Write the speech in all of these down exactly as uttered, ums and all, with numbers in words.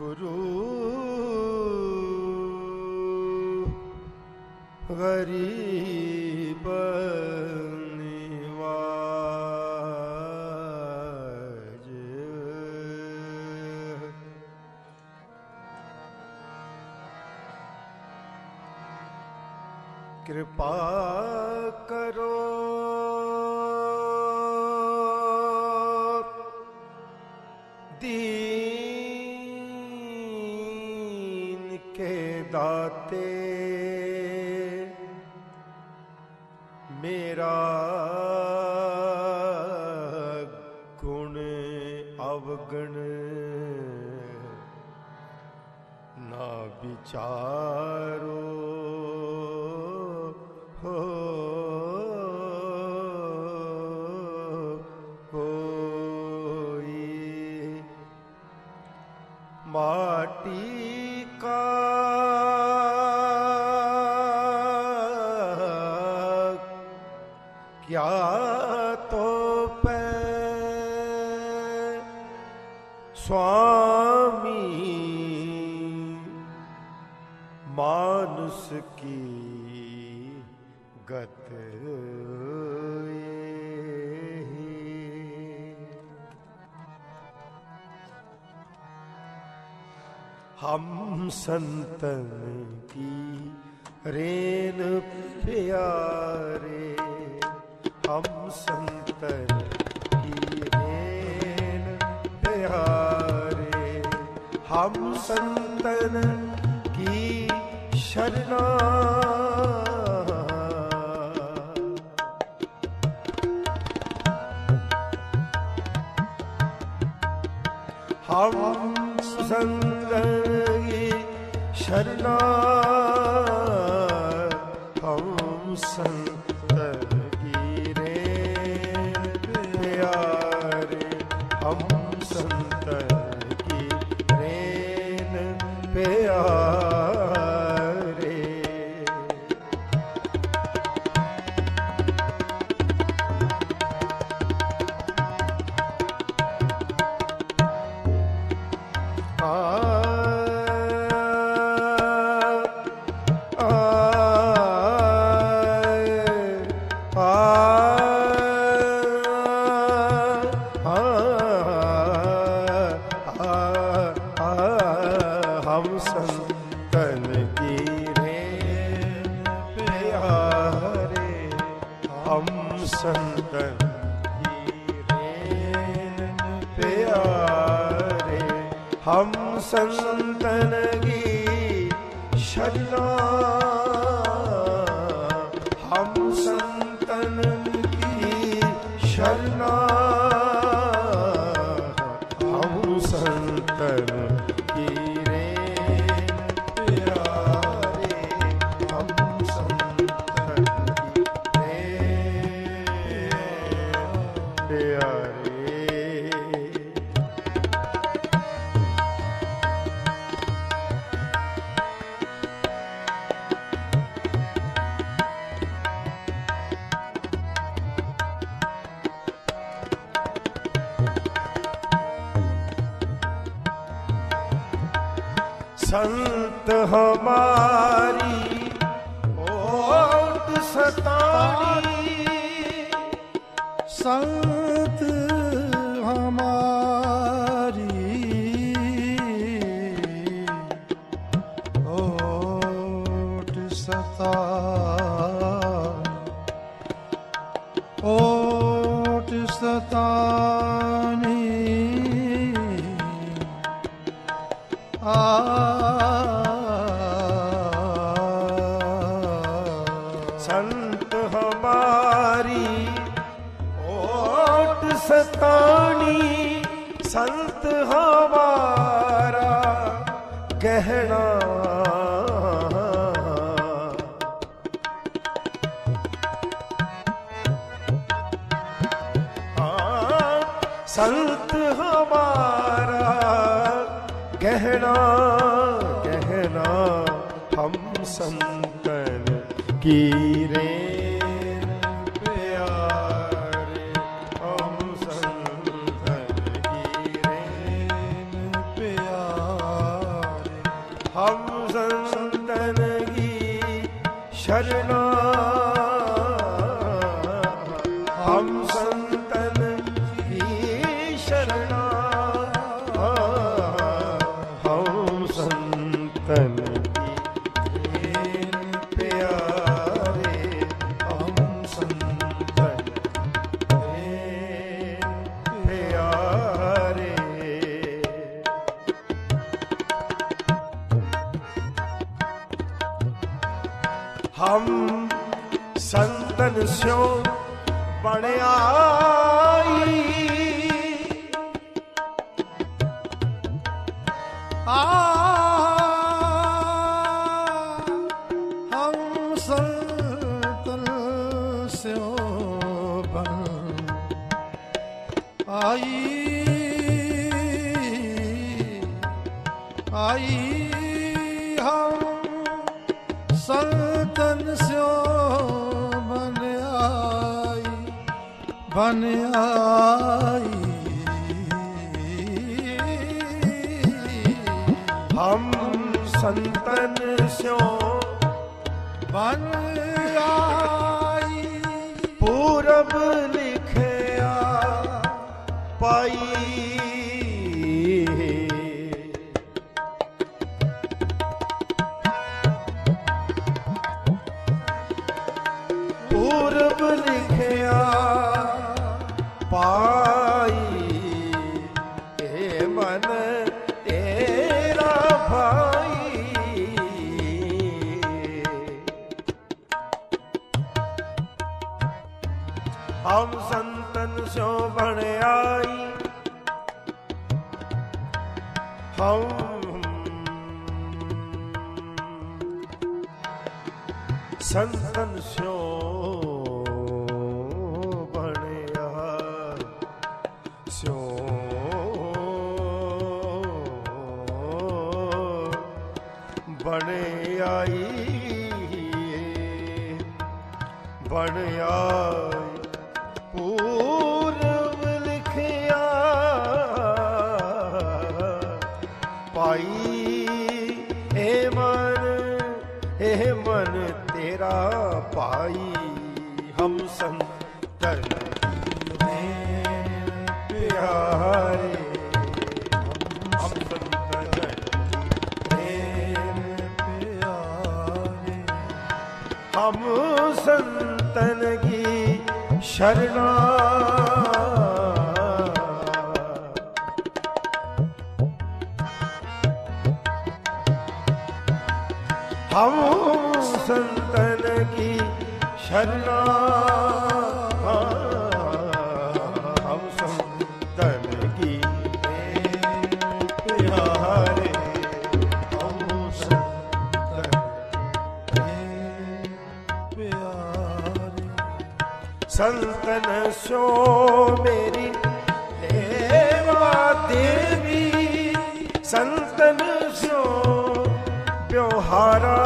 गुरु गरीब निवाज, कृपा करो दीन के दाते, मेरा गुण अवगुण ना विचारो हो, होई माटी का क्या तो पे स्वामी मानुष की गत हम संतन की रेन प्यारे, हम संतन की रेन प्यारे, हम संतन की शरणा, हम संतन की शरणा, हम संतन की रेन प्यारे, हम संतन की रेन प्यारे। हम संतन की रेन प्यारे, हम संतन की रेन प्यारे, हम संतन की शरणा, हम संतन की शरणा, हम संतन की संत हमारी ओट सतानी, संत हमारी ओट सतानी, ओट सतानी आ संत हमारी ओट सतानी, संत हमारा गहना, संत हमारा गहना, गहना, हम संतन की रेन प्यारे, हम संतन की रेन प्यारे। शरणा हम संतन की शरणा हम संतन की प्यारे हम संतन प्यारे हम संतन स्यों बण आई आ हम संतन स्यों बण आई आई हम संतन स्यों बन आई बन आई हम संतन स्यों बन आई पूरब लिखया पाई पूरब लिखया पाई हे मन तेरा भाई हम संतन स्यों बण आई हम संतन स्यों बण आई स्यों बण आई बण आई पूरब लिखया पाई हे मन हे मन तेरा पाई हम संतन प्यारे हम संतन हम संतन की शरणा हम संतन की शरणा हम संतन की प्यारे हम संतन प्यारे संतन स्यो मेरी लेवा देवी संतन स्यो ब्योहारा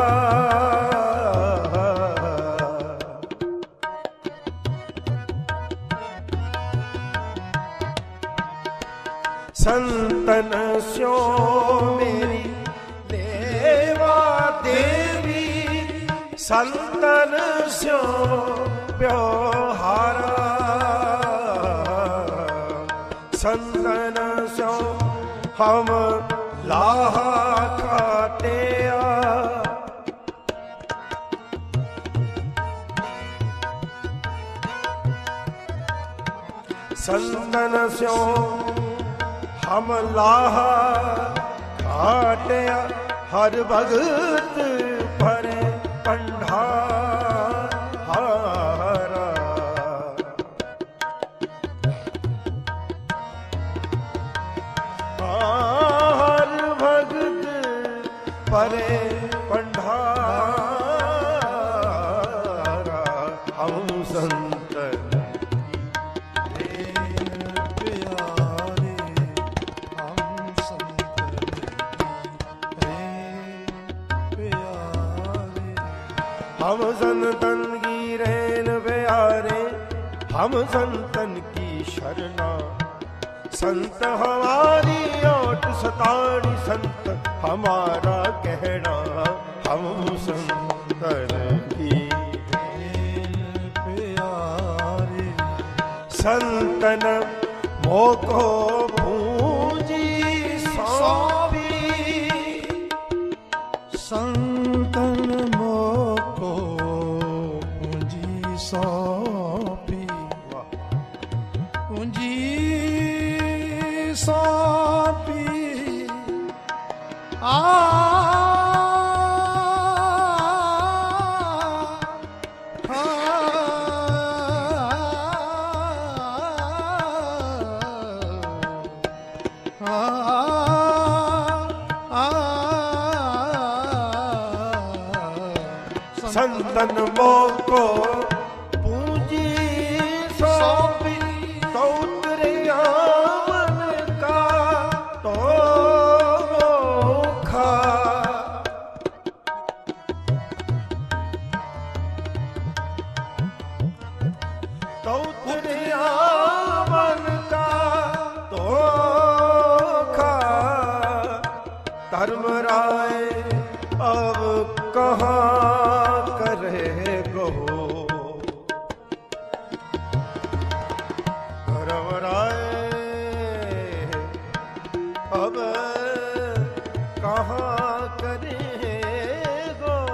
संतन स्यो मेरी देवा देवी संतन स्यो ब्योहारा संतन स्यो हम लाहा खाटिया संतन स्यो हम लाहा खाटिया हर भगत भरे पंडारा हर भगत भरे पंडारा हम संतन हम संतन की रैन प्यारे हम संतन की शरणा संत हमारी ओट सताड़ी संत हमारा कहना हम संत की प्यारे संतन मोको पूंजी सौंपी संतन मोको पूंजी सौंपी पूंजी सौंपी आ संतन मोको पूंजी सौंपी तो उतरिया मन का तो खा तो उतरिया मन का तो खा धर्मराय अब कहाँ अब कहाँ करेगो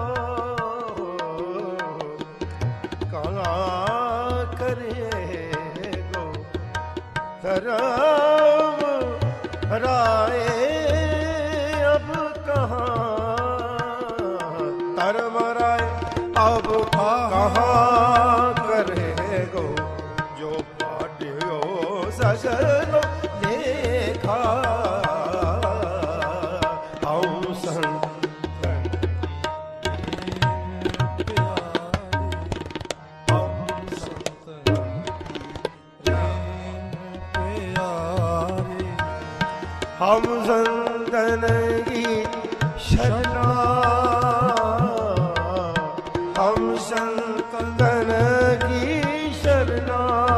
कहाँ करेगो धर्म राय अब कहाँ धर्म राय अब कहाँ करेगो जो पाटियो सजनो देखा हम संतन की शरणा हम संतन की शरणा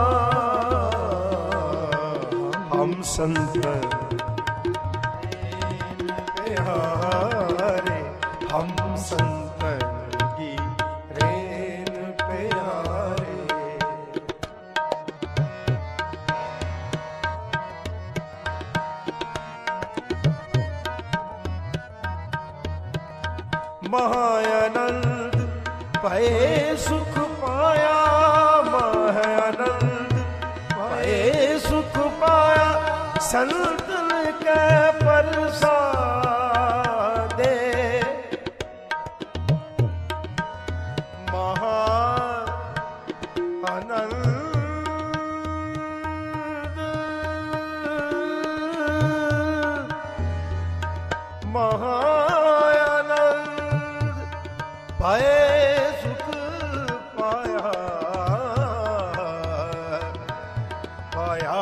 हम संतन प्यारे हम संतन की रेन प्यारे महानंद पाए सुख पाया महानंद पाए सुख पाया संतन के प्रसादे महानंद महा पाए सुख पाया पाया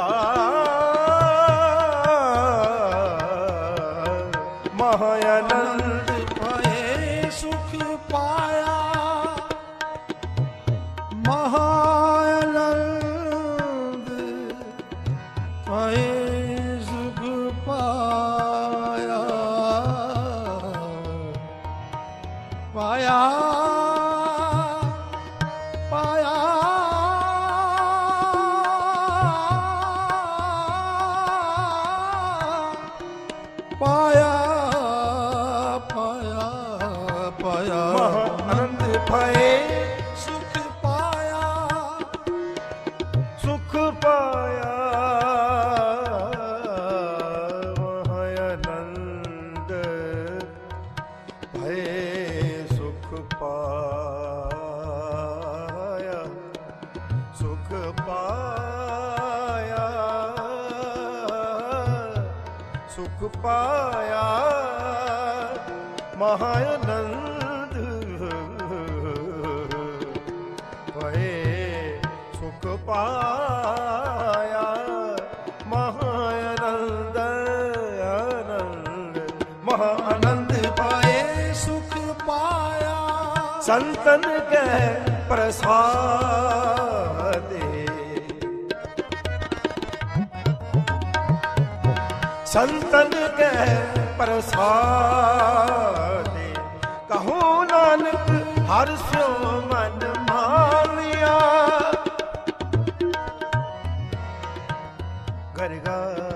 महानंद पाए सुख पाया महानंद पाए सुख पाया पाया पाया पाया पाया पाया आनंद पाए सुख पाया सुख पाया महानंद भय सुख पाया सुख पाया सुख पाया महानंद भय सुख पाया महानंद आनंद महानंद पाए सुख पाया संतन के प्रसादे संतन के प्रसादे कहो नानक हर स्यो मन मानिया। गरगा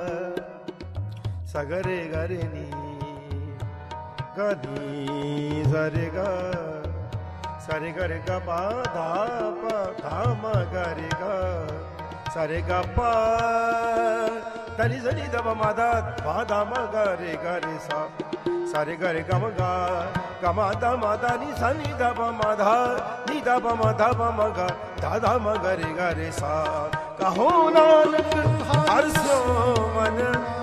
सगरे गरे नी गनी सरे गा सरे गरे गा पा धा पा धा म गरे गा सरे गा पा तनी सनी दा म धा पा धा म गरे गरे सा सरे गरे गा म गा गा म धा म धा नी सनी दा म धा नी दा म धा म गा धा धा म गरे गरे सा। कहो नानक हर सो मन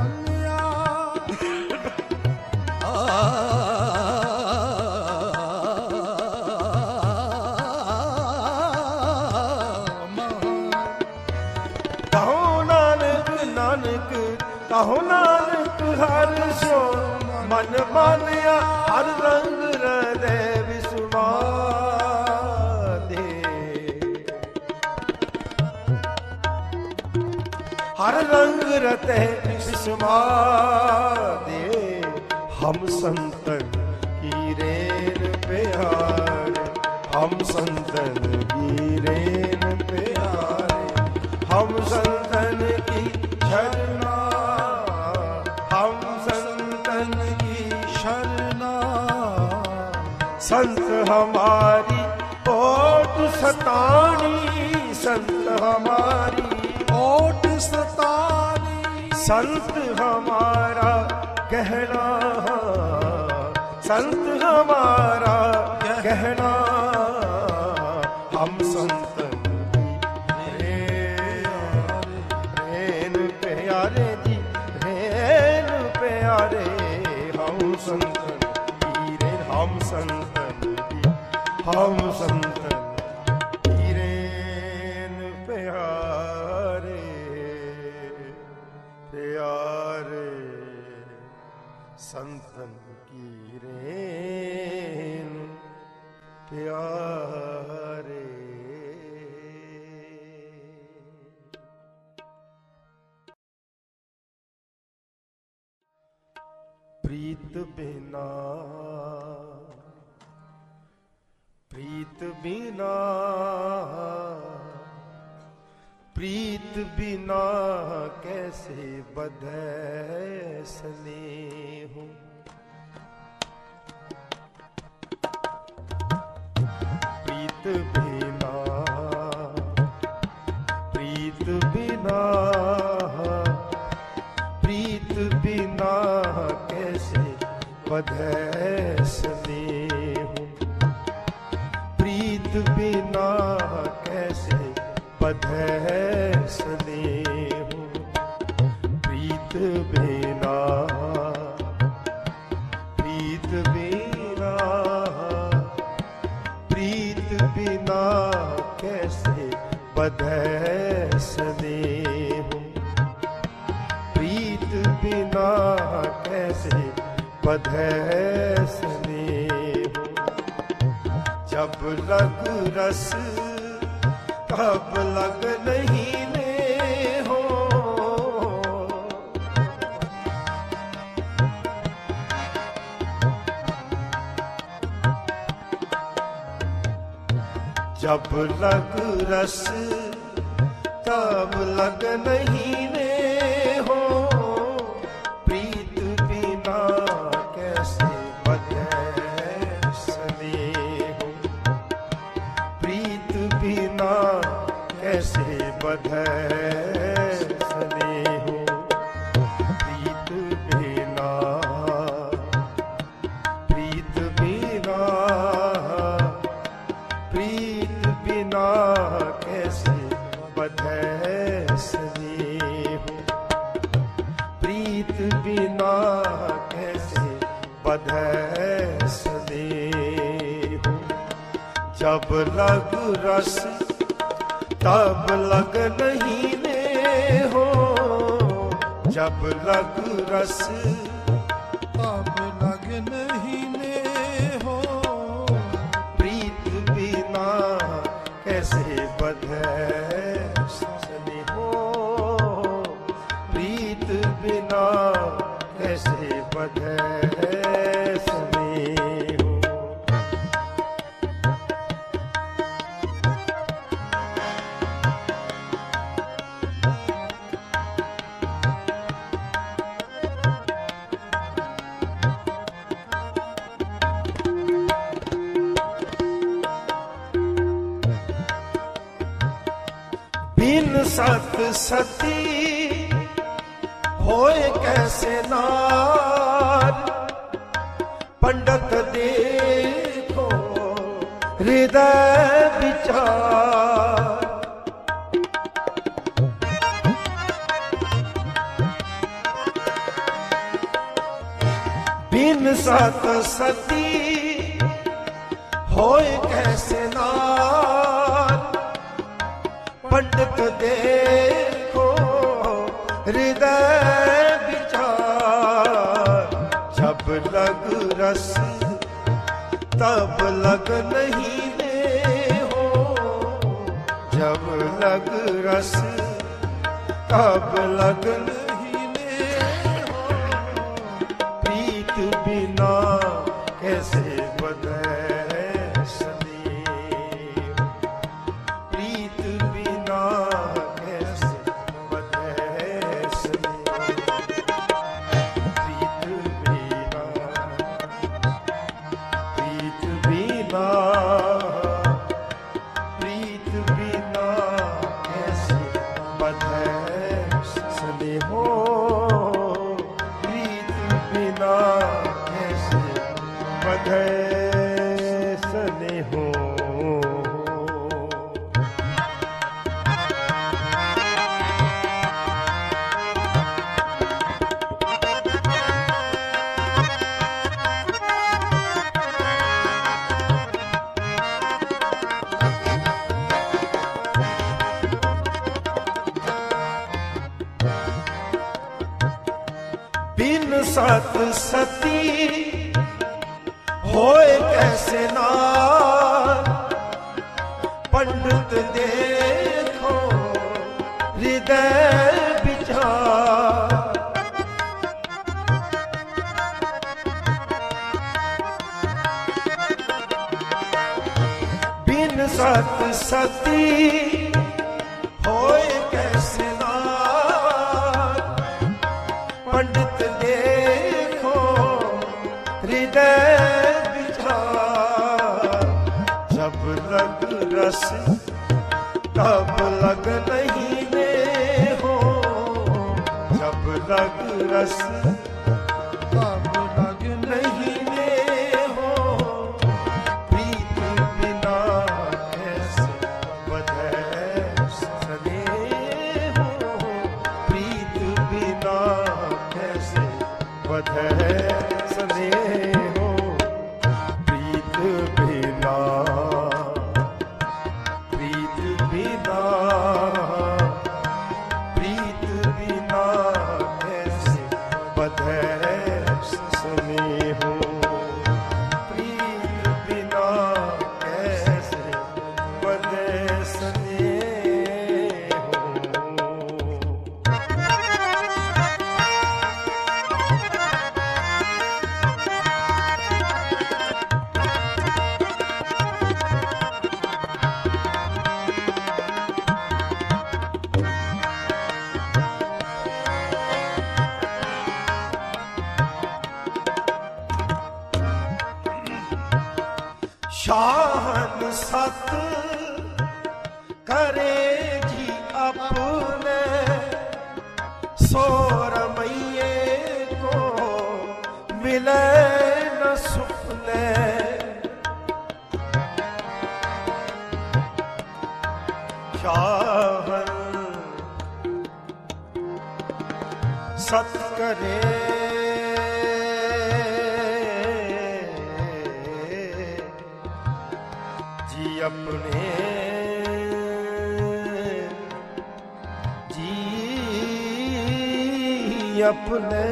कहो नानक हर सो मन मानिया। हर रंग हृदय विस्मा दे हर रंग हृदय विस्मा दे। हम संतन की रेन प्यारे हम संतन की रेन प्यारे हम संतन की शरणा संत हमारी ओट सतानी संत हमारी ओट सतानी संत हमारा कहना संत हमारा कहना। हम संतन की रेन प्यारे जी रेन प्यारे हम संतन की रेन हम संतन हम संतन की रेन प्यारे प्यारे संतन की रेन प्यारे। प्रीत बिना प्रीत बिना प्रीत बिना कैसे बधे स्नेह। प्रीत बिना प्रीत बिना प्रीत बिना कैसे बधे स्नेह। प्रीत बिना कैसे बधे स्नेह। प्रीत बिना प्रीत बिना प्रीत बिना कैसे बधे स्नेह। प्रीत बिना कैसे बधे स्नेह। जब लग रस तब लग नहीं ले हो। जब लग रस तब लग नहीं ले हो। प्रीत बिना कैसे बधे स्नेह। प्रीत बिना कैसे बधे स्नेह। प्रीत बिना प्रीत बिना प्रीत बिना कैसे बधे स्नेह। प्रीत बिना कैसे बधे स्नेह। जब लग रस तब लग नहीं ले हो। जब लग रस तब लग नहीं ले हो। प्रीत बिना कैसे बधे स्नेह। प्रीत बिना कैसे बधे स्नेह। सत सती होए कैसे नार, पंडित देखो हृदय विचार। बिन सत सती होए कैसे नार, पंडित देखो हृदय विचार। जब लग रस तब लग नहीं दे हो, जब लग रस तब लग नहीं दे हो। प्रीत बिना कैसे बधे सत सती होए कैसे नार, पंडित देखो हृदय विचार। बिन सत सती होए कैसे नार, पंडित हृदय विचार। जब लग रस तब लग नहीं दे हो, जब लग रस तब लग नहीं दे हो। प्रीत बिना कैसे बधे स्नेह हो, प्रीत बिना कैसे बधे हो। प्रीत बिना, प्रीत बिना, प्रीत बिना कैसे बधे स्नेह हो। प्रीत बिना कैसे बधे स्नेह हो। शाहन सत करे जी अपने, सो रमैये को मिले न सुपने। शाहन सत करे जी अपने, जी अपने।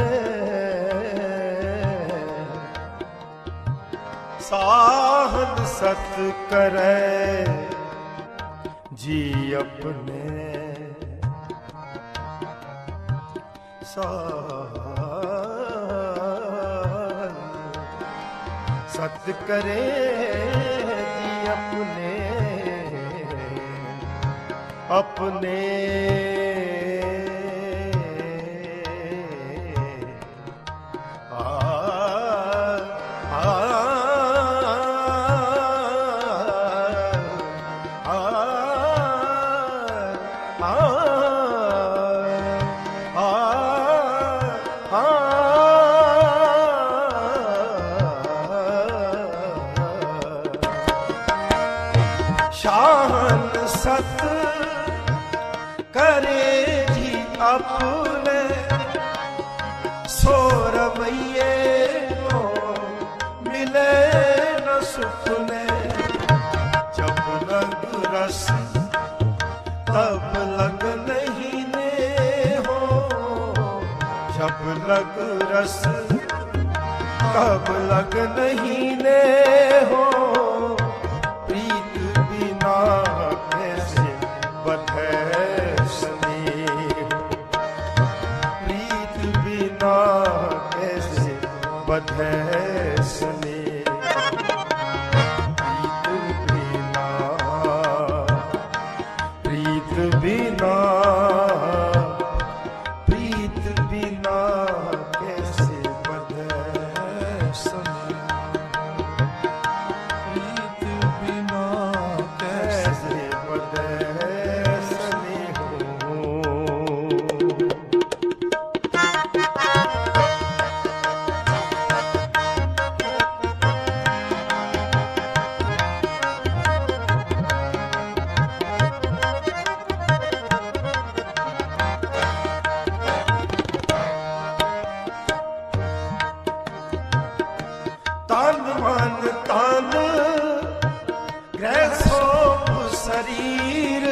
साहन सत करे जी अपने, साहन सत करे जी अपने, अपने। आ, आ, आ, आ, आ, शाहन सत करे जी अपने सो रवैये को मिले न सुपने जब लग रस तब लग नहीं ने हो जब लग रस तब लग नहीं ने हो प्रीत बिना कैसे बधे स्नेह प्रीत बिना कैसे बधे स्नेह प्रीत बिना प्रीत बिना प्रीत बिना कैसे बधे प्रीत बिना कैसे बधे स्नेह तान मान तान ग्रह सोप शरीर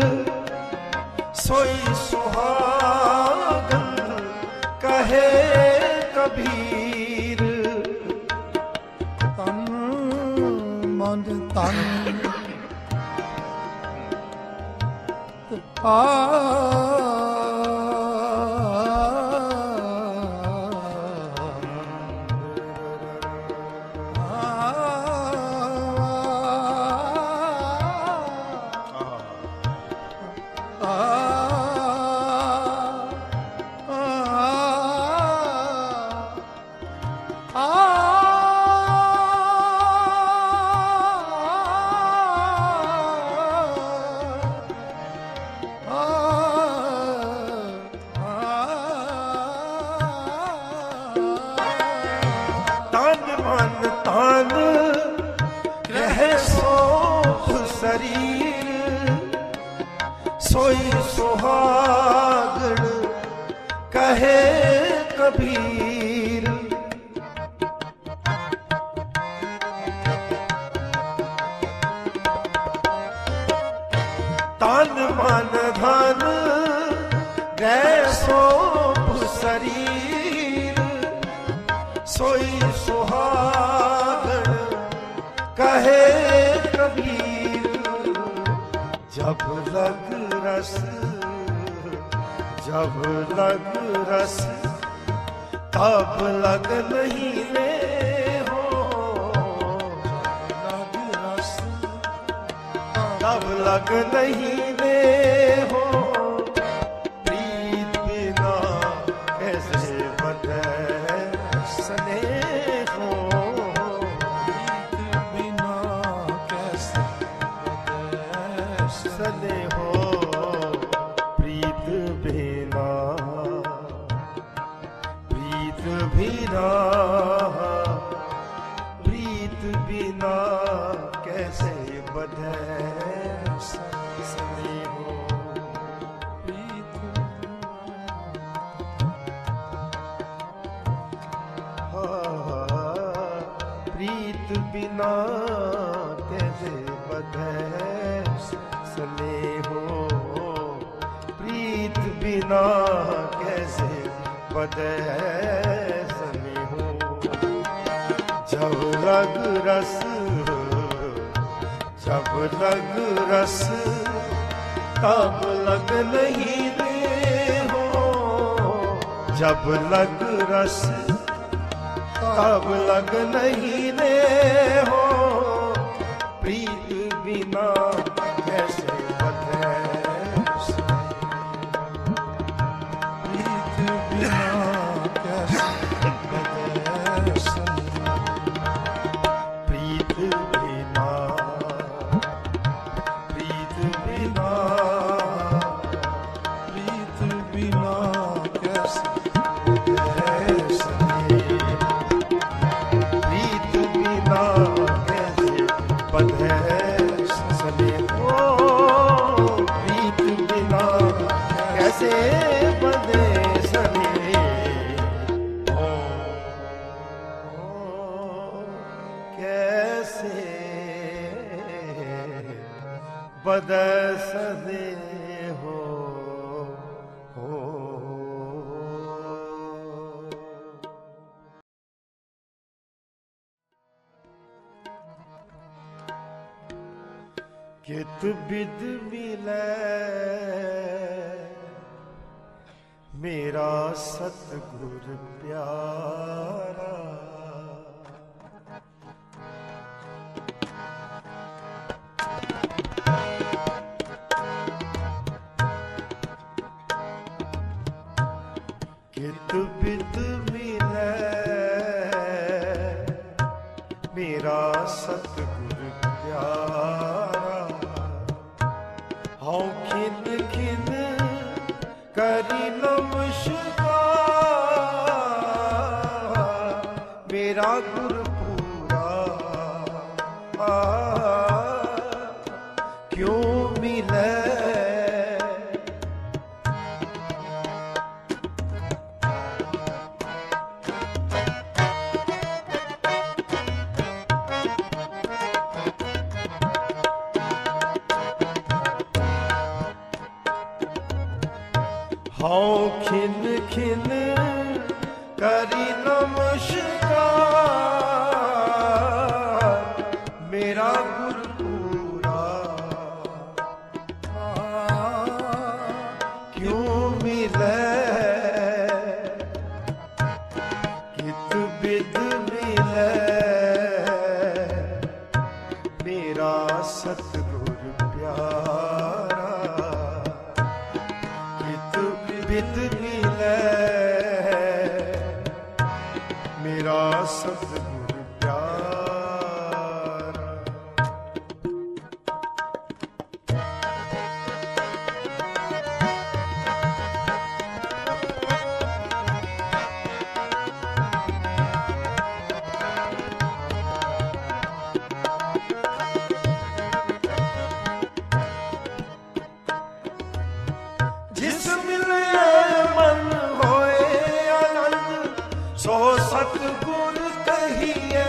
सोई सुहागन कहे कबीर तन मन तन आ तान मान तान रहे सोप शरीर सोई सुहागण कहे कबीर तान मान धन गए सोप शरीर सोई सुहागण कहे कबीर जब लग रस जब लग रस तब लग नहीं ले हो लग रस तब लग नहीं ले हो प्रीत बिना कैसे बधे स्नेह हो प्रीत बिना कैसे बधे स्नेह हो प्रीत बिना प्रीत बिना प्रीत बिना कैसे बधे स्नेह हो प्रीत प्रीत बिना कैसे बधे स्नेह हो प्रीत बिना कैसे बधे स्नेह हो जब लग रस जब लग रस तब लग नहीं दे हो जब लग रस तब लग नहीं दे हो प्रीत बिना कैसे बधे प्रीत बिना कैसे बधे प्रीत बिना प्रीत बिना प्रीत बिना कैसे प्रीत बिना कैसे बधे सने कित बिद मिलै मेरा सतगुर प्यारा। कित बिद मिलै मेरा सतगुर प्यारा। हूँ खिन खिन करी नमस्कार मेरा गुर पूरा क्यों मिले। हाँ खिन खिन करी नमस्कार मेरा गुर पूरा क्यों मिले। कित बिद मिले मेरा सतगुर प्यारा। बिद मिलै मेरा सतगुर प्यारा। जिस मिले सो सतगुर कहिए।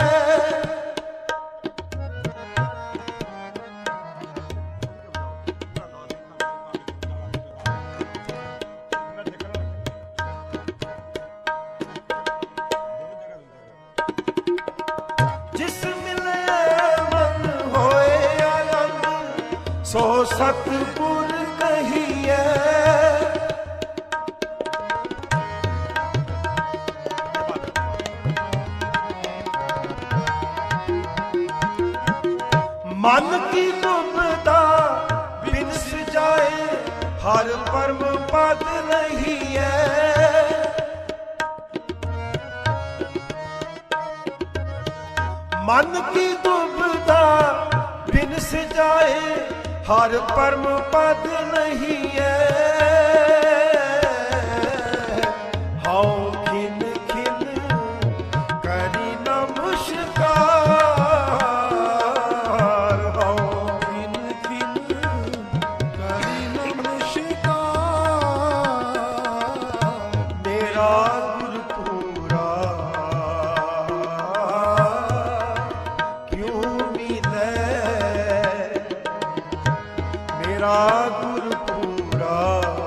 जिस मिले मन होए आनंद सो सतगुर कहिए। मन की दुबदा बिनस जाए हर परम पद नहीं है। मन की दुबदा बिनस जाए हर परम पद नहीं है। हाँ खिन खिन करी नमस्कार मेरा गुर पूरा क्यों मिले। मेरा गुर पूरा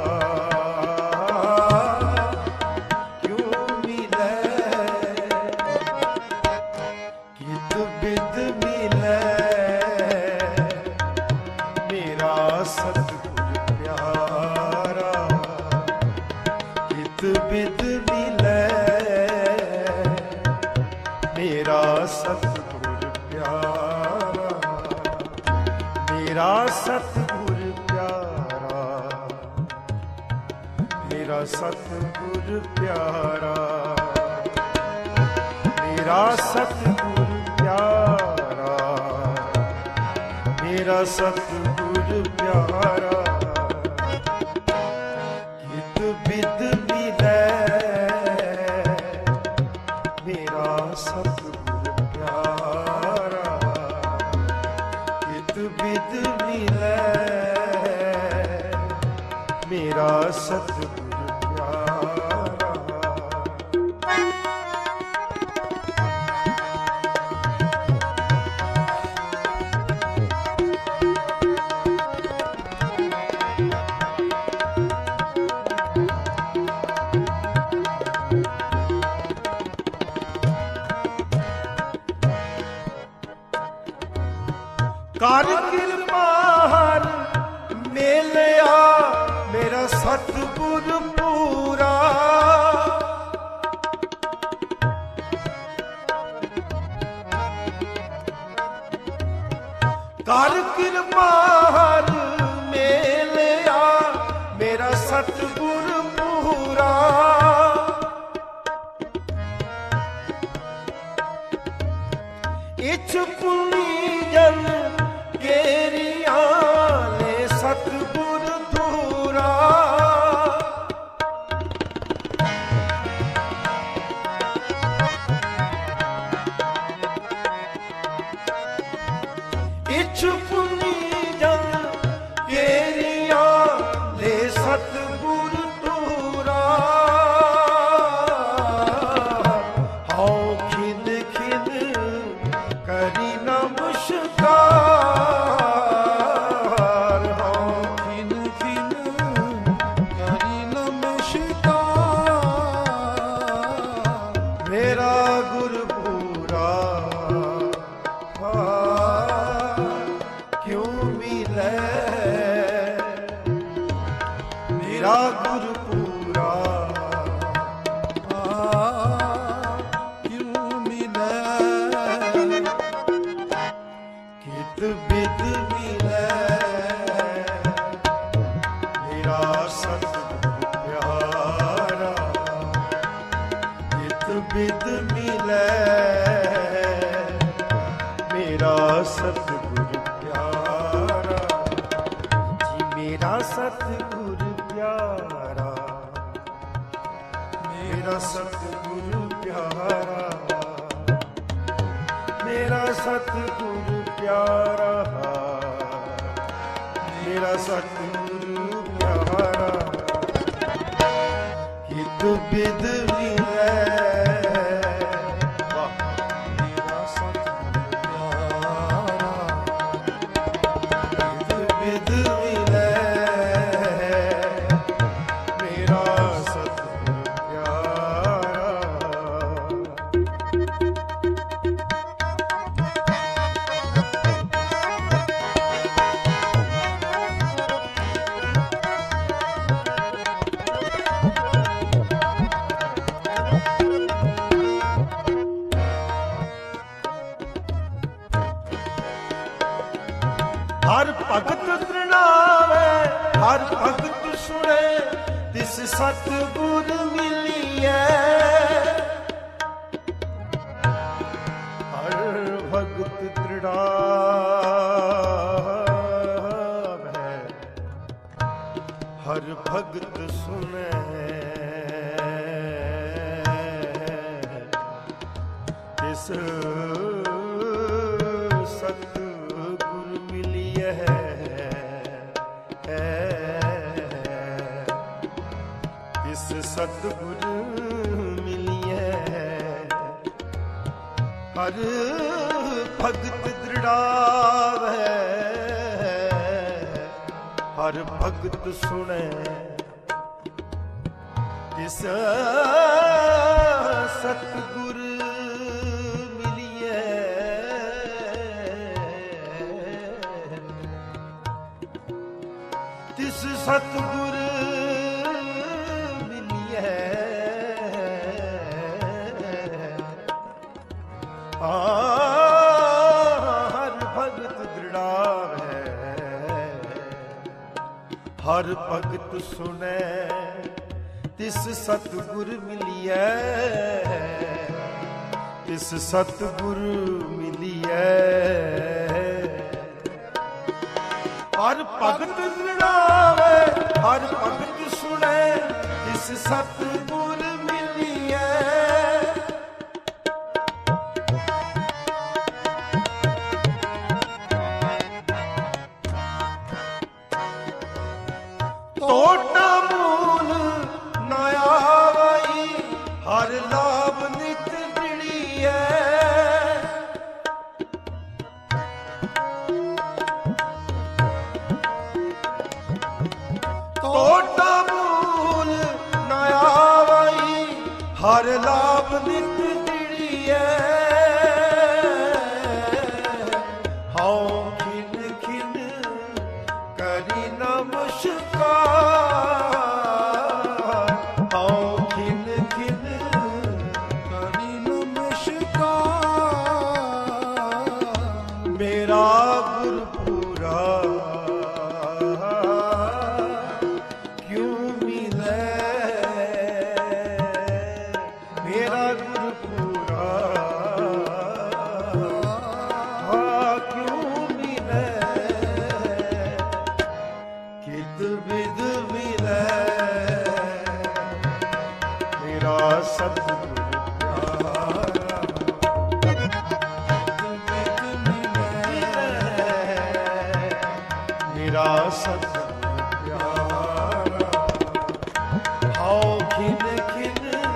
क्यों मिले। कित बिद मिले मेरा सतगुर प्यारा। कित बिद मिले मेरा सतगुर प्यारा। मेरा सतगुर प्यारा मेरा सतगुर प्यारा। मेरा सतगुर प्यारा मेरा सतगुर प्यारा। कित बिद मिलै मेरा सतगुर प्यारा। कित बिद मिलै मेरा सतगुर प्यारा। कर कृपा ਕਰ ਕਿਰਪਾ ਹਰ ਮੇਲਿਆ ਮੇਰਾ ਸਤਿਗੁਰ ਪੂਰਾ। ਇਛ ਪੁਨੀ ਜਨ ਕੇਰੀਆਂ ਨੇ ਸਤਿਗੁਰ ਧੂਰਾ। ਇਛ ਪੁਨੀ ਜਨ ਕੇਰੀਆਂ ਨੇ ਸਤਿਗੁਰ ਧੂਰਾ। ਹਉ ਖਿਨ ਖਿਨ ਕਰੀ ਨਮਸਕਾਰ। ਹਉ ਖਿਨ ਖਿਨ ਕਰੀ ਨਮਸਕਾਰ। ਮੇਰਾ ਗੁਰ ਪੂਰਾ ਕਿਉਂ ਮਿਲੈ। ਮੇਰਾ ਗੁਰ ਪੂਰਾ ਕਿਉਂ ਮਿਲੈ। ਕਿਤ ਬਿਦ ਮਿਲੈ। ਮੇਰਾ ਸਤਿਗੁਰ ਪਿਆਰਾ ਕਿਤ ਬਿਦ ਮਿਲੈ। ਮੇਰਾ ਸਤਿਗੁਰ ਪਿਆਰਾ ਜੀ ਮੇਰਾ ਸਤਿਗੁਰ ਪਿਆਰਾ। ਮੇਰਾ ਸਤਿਗੁਰ ਪਿਆਰਾ ਮੇਰਾ ਸਤਿਗੁਰ ਪਿਆਰਾ। ਮੇਰਾ ਸਤਿਗੁਰ ਪਿਆਰਾ ਕਿਤ ਬਿਦ ਮਿਲੈ। ਮੇਰਾ ਸਤਿਗੁਰ ਪਿਆਰਾ ਕਿਤ ਬਿਦ ਮਿਲੈ। ਮੇਰਾ ਸਤਿਗੁਰ ਪਿਆਰਾ। ਹਰ ਭਗਤ ਤ੍ਰਿਣਾਵੇ ਹਰ ਭਗਤ ਸੁਣੇ ਤਿਸ ਸਤਿਗੁਰ ਮਿਲੀਐ। ਹਰ ਭਗਤ ਤ੍ਰਿਣਾਵੇ ਹਰ ਭਗਤ ਸੁਣੇ ਤਿਸ ਸਤਿਗੁਰ ਮਿਲੀਐ। ਤਿਸ ਸਤਿਗੁਰ ਮਿਲੀਐ। ਹਰ ਭਗਤ ਦ੍ਰਿੜਾਵੈ ਹਰ ਭਗਤ ਸੁਣੈ ਤਿਸ ਸਤਿਗੁਰ ਮਿਲੀਐ। ਤਿਸ ਸਤਿਗੁਰ ਮਿਲੀਐ। ਹਰ ਭਗਤ ਦ੍ਰਿੜਾਵੈ ਹਰ ਭਗਤ ਸੁਣੈ ਤਿਸ ਸਤਿਗੁਰ ਮਿਲੀਐ। ਤਿਸ ਸਤਿਗੁਰ ਮਿਲੀਐ। ਹਰ ਭਗਤ ਦ੍ਰਿੜਾਵੇ ਹਰ ਭਗਤ ਸੁਣੈ ਤਿਸ ਸਤਿਗੁਰ ਮਿਲੀਐ। ਟੋਟਾ ਮੂਲ ਨ ਆਵਈ ਹਰ ਲਾਭ ਨਿਤ ਦਿੜੀਐ। ਟੋਟਾ ਮੂਲ ਨ ਆਵਈ ਹਰ ਲਾਭ ਨਿਤ ਦਿੜੀਐ। ਹਉ ਖਿਨ ਖਿਨ ਕਰੀ ਨਮਸਕਾਰ। ਹਉ ਖਿਨ ਖਿਨ ਕਰੀ ਨਮਸਕਾਰ। ਮੇਰਾ ਗੁਰ मेरा गुरपुरा हाँ क्यों मिले कित विद मिले मेरा सतगुरु प्यारा कित विद मिले मेरा सतगुरु प्यारा हाओ खिन खिन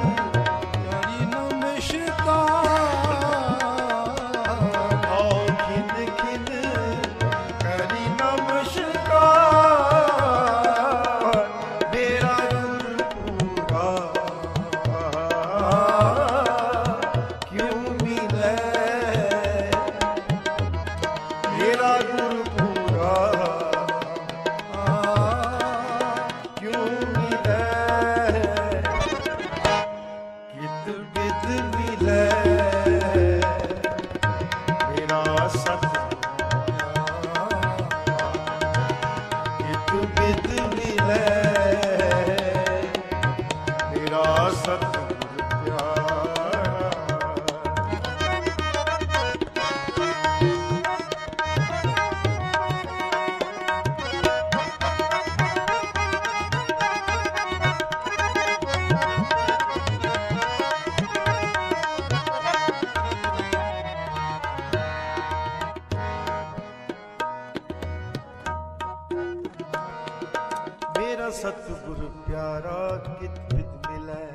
मेरा सतगुरु प्यारा कित विद मिलै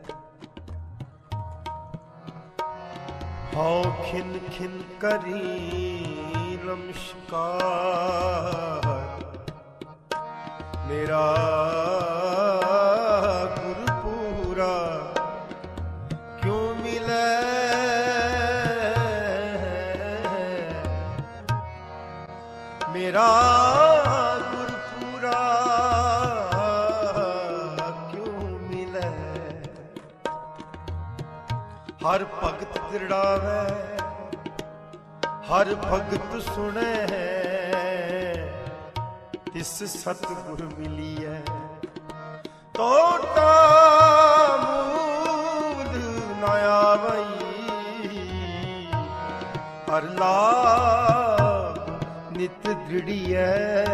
हाउ खिन खिन करी नमस्कार मेरा गुरपुरा क्यों मिलै मेरा हर भगत दृढ़ावै हर भगत सुने तिस सतगुर मिलिए तोटा मूल न आवई हर लाभ नित दृढ़िए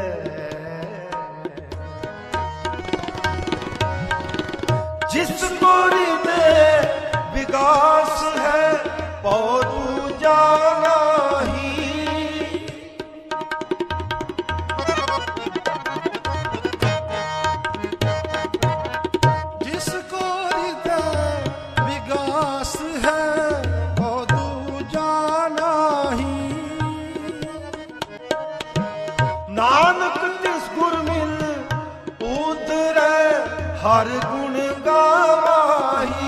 जिसको हृदय विकास है पौधू जाना ही जिसको हृदय विकास है पौधू जाना ही नानक तिस गुर मिल उतरै हर गुण गावाही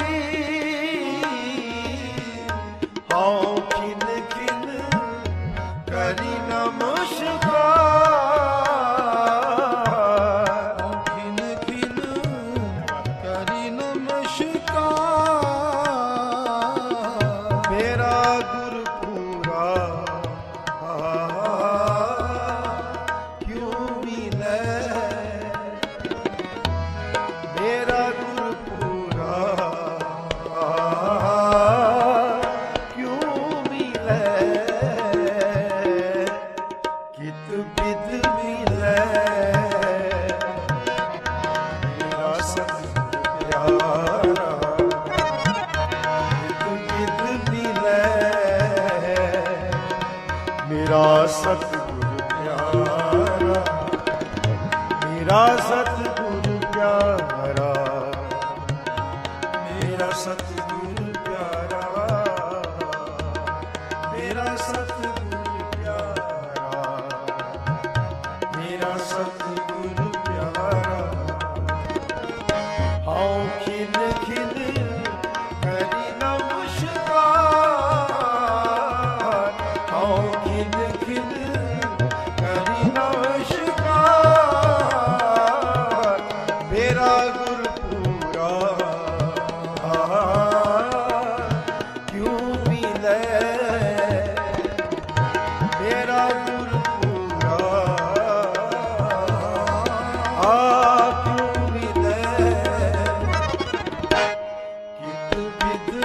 हाउ खिन खिन करी नमस्कार खिन खिन करी नमस्कार मेरा गुरपुरा क्यों मिलै मेरा गुरपुरा मेरा सतगुरु प्यारा मेरा सतगुरु प्यारा मेरा सतगुरु प्यारा मेरा सतगुरु प्यारा मेरा सतगुरु प्यारा हाउ खिन खिन करी नमस्कार हाउ खिन खिन करी नमस्कार मेरा गुरपुरा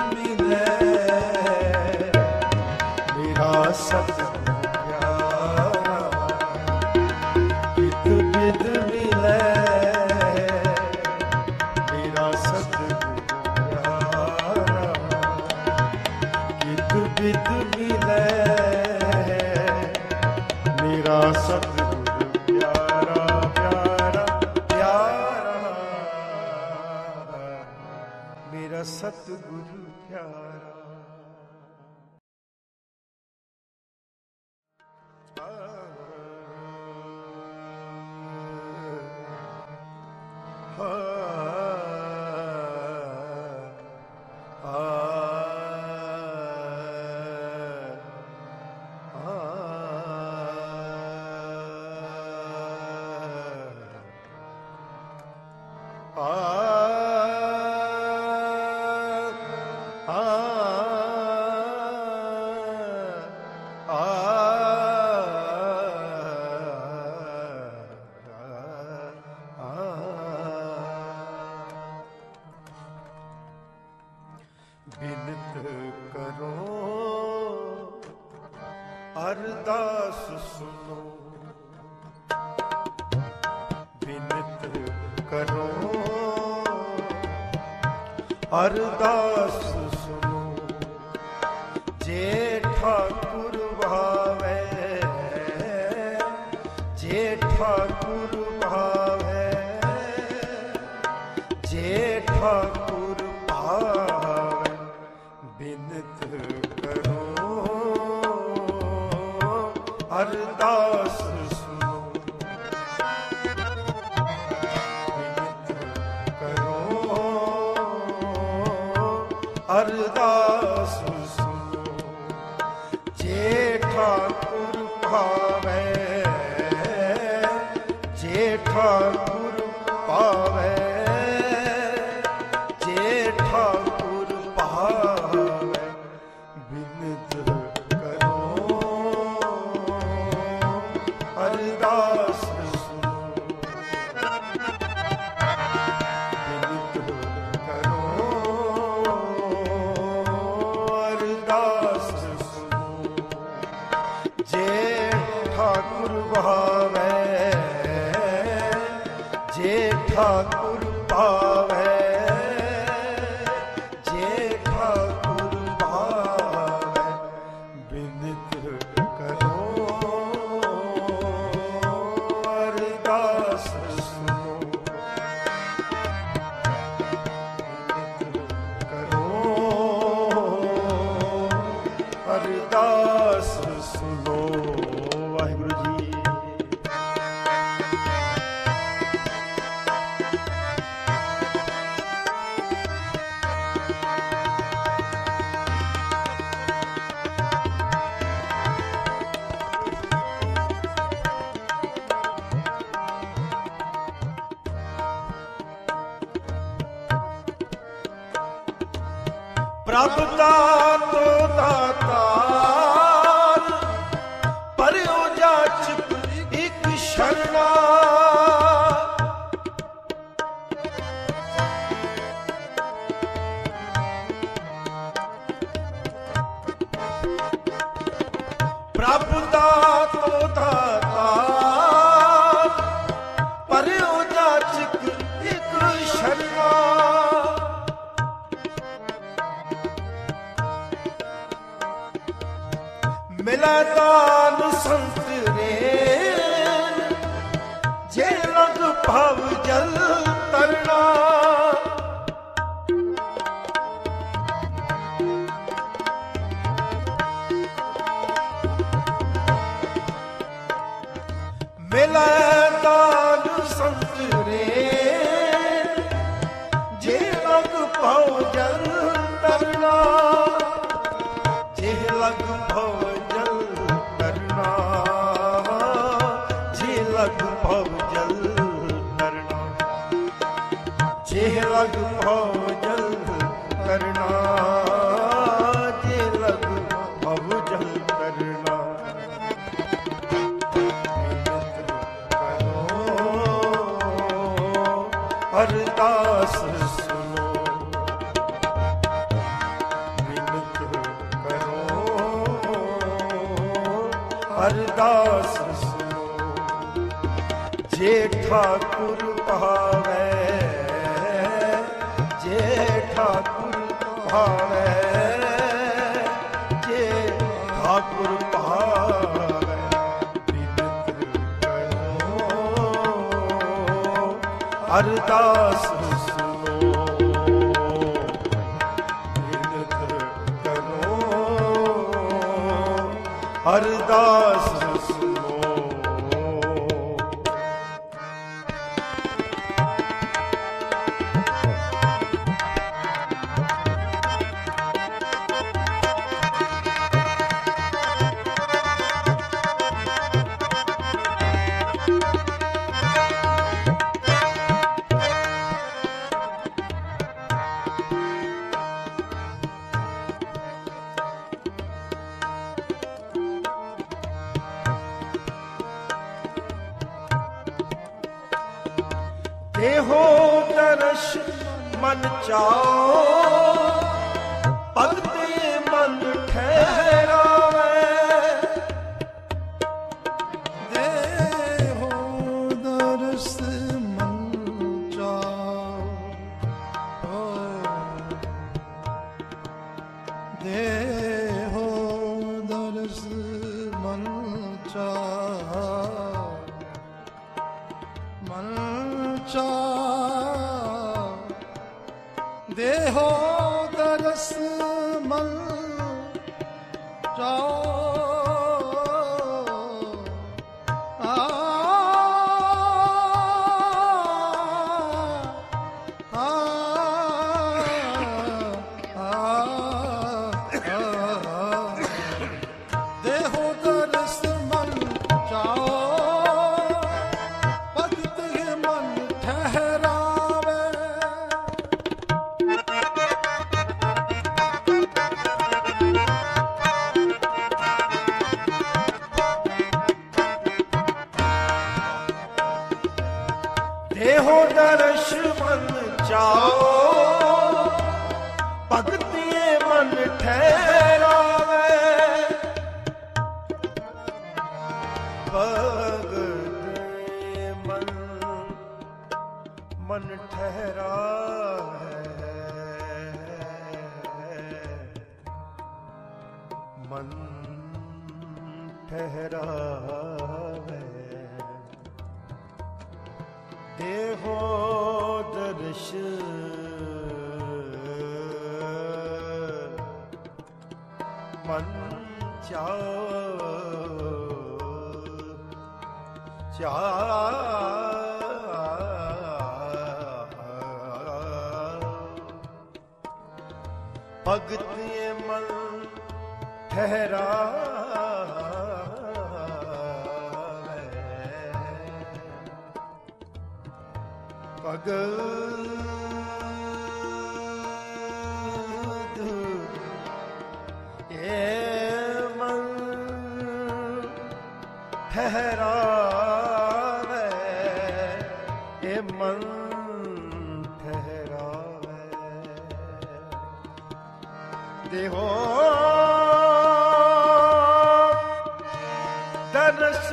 मिले मेरा सतगुरु प्यारा कित बिद मिले मेरा सतगुरु प्यारा कित बिद मिले मेरा सतगुरु प्यारा प्यारा प्यारा मेरा सतगुरु प्यारा। बिनत करो अरदास सुनो बिनत करो अरदास सुनो जे ठाकुर भावे जे ठाकुर भावे जे ठाकुर भावे बिनत करो अरदास सुनो बिनत करो अरदास सुनो जे ठाकुर भावे जे ठाकुर पावे जे ठाकुर पावे बिनत करो अरदास सुनो बिनत करो अरदास सुनो जे ठाकुर भावे जे ठाकुर पावे जे ठाकुर भावे बिनत करो अरदास सुनो बिनत करो अरदास सुनो। वाहिगुरु जी प्रभ दातो दातार पर्यो जाचक एक शरणा प्रभ दातो दातार पर्यो जाचक एक शरणा मिला दान संत रे जे लग भव जल तरना मिला दान संत रे जे लग भव जल तरना जे लग भव लग भव जल करना जे लग भव जल करना जे लग भव जल करना करो अरदास सुनो अरदास सुनो, जे ठाकुर पावे, जे ठाकुर पावे, जे ठाकुर पावे, बिनती करो अरदास सुनो, बिनती करो अरदास सुनो। देहो दर्श मन चाओ, भगते मन ठहरावे, देहो दर्श मन चाओ, देहो दर्श मन चाओ, मन देहो दरस मन चाओ, आ आ देहो दरस मन चाओ, भगत मन ठहरावे, देहो दर्श मन चाओ, भगते मन ठहरावे, भगते मन मन ठहरावे, मन ठहरावे, देहो दर्श मन चाओ, भगत मन ठहरावे, भगत ये मन ठहरावे, ये मन ठहरावे, देहो दरस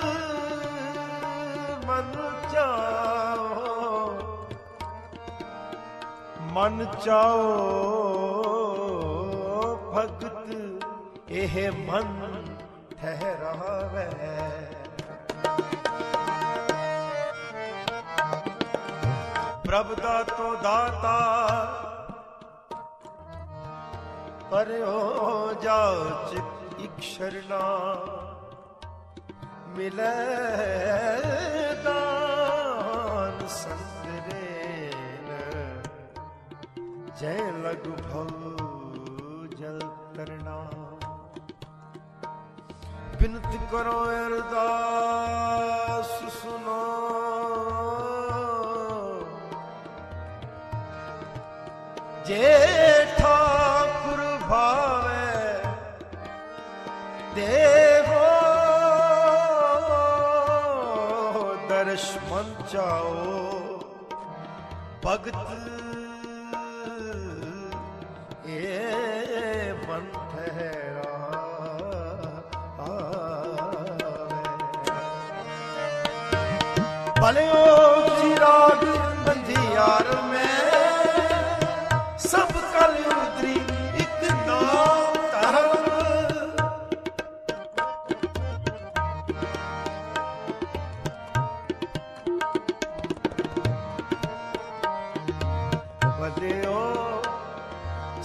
मन चाओ, मन चाओ भगत एह मन ठहरावे, प्रभ दातो दाता पर हो जाच इक्षरना, मिले दान संतरेन, जय लघु भव जल तरना, बिनती करो अरदास सुनो, जे ठाकुर भावे, देहो दर्श मन चाओ, भगत ये मन ठहरा,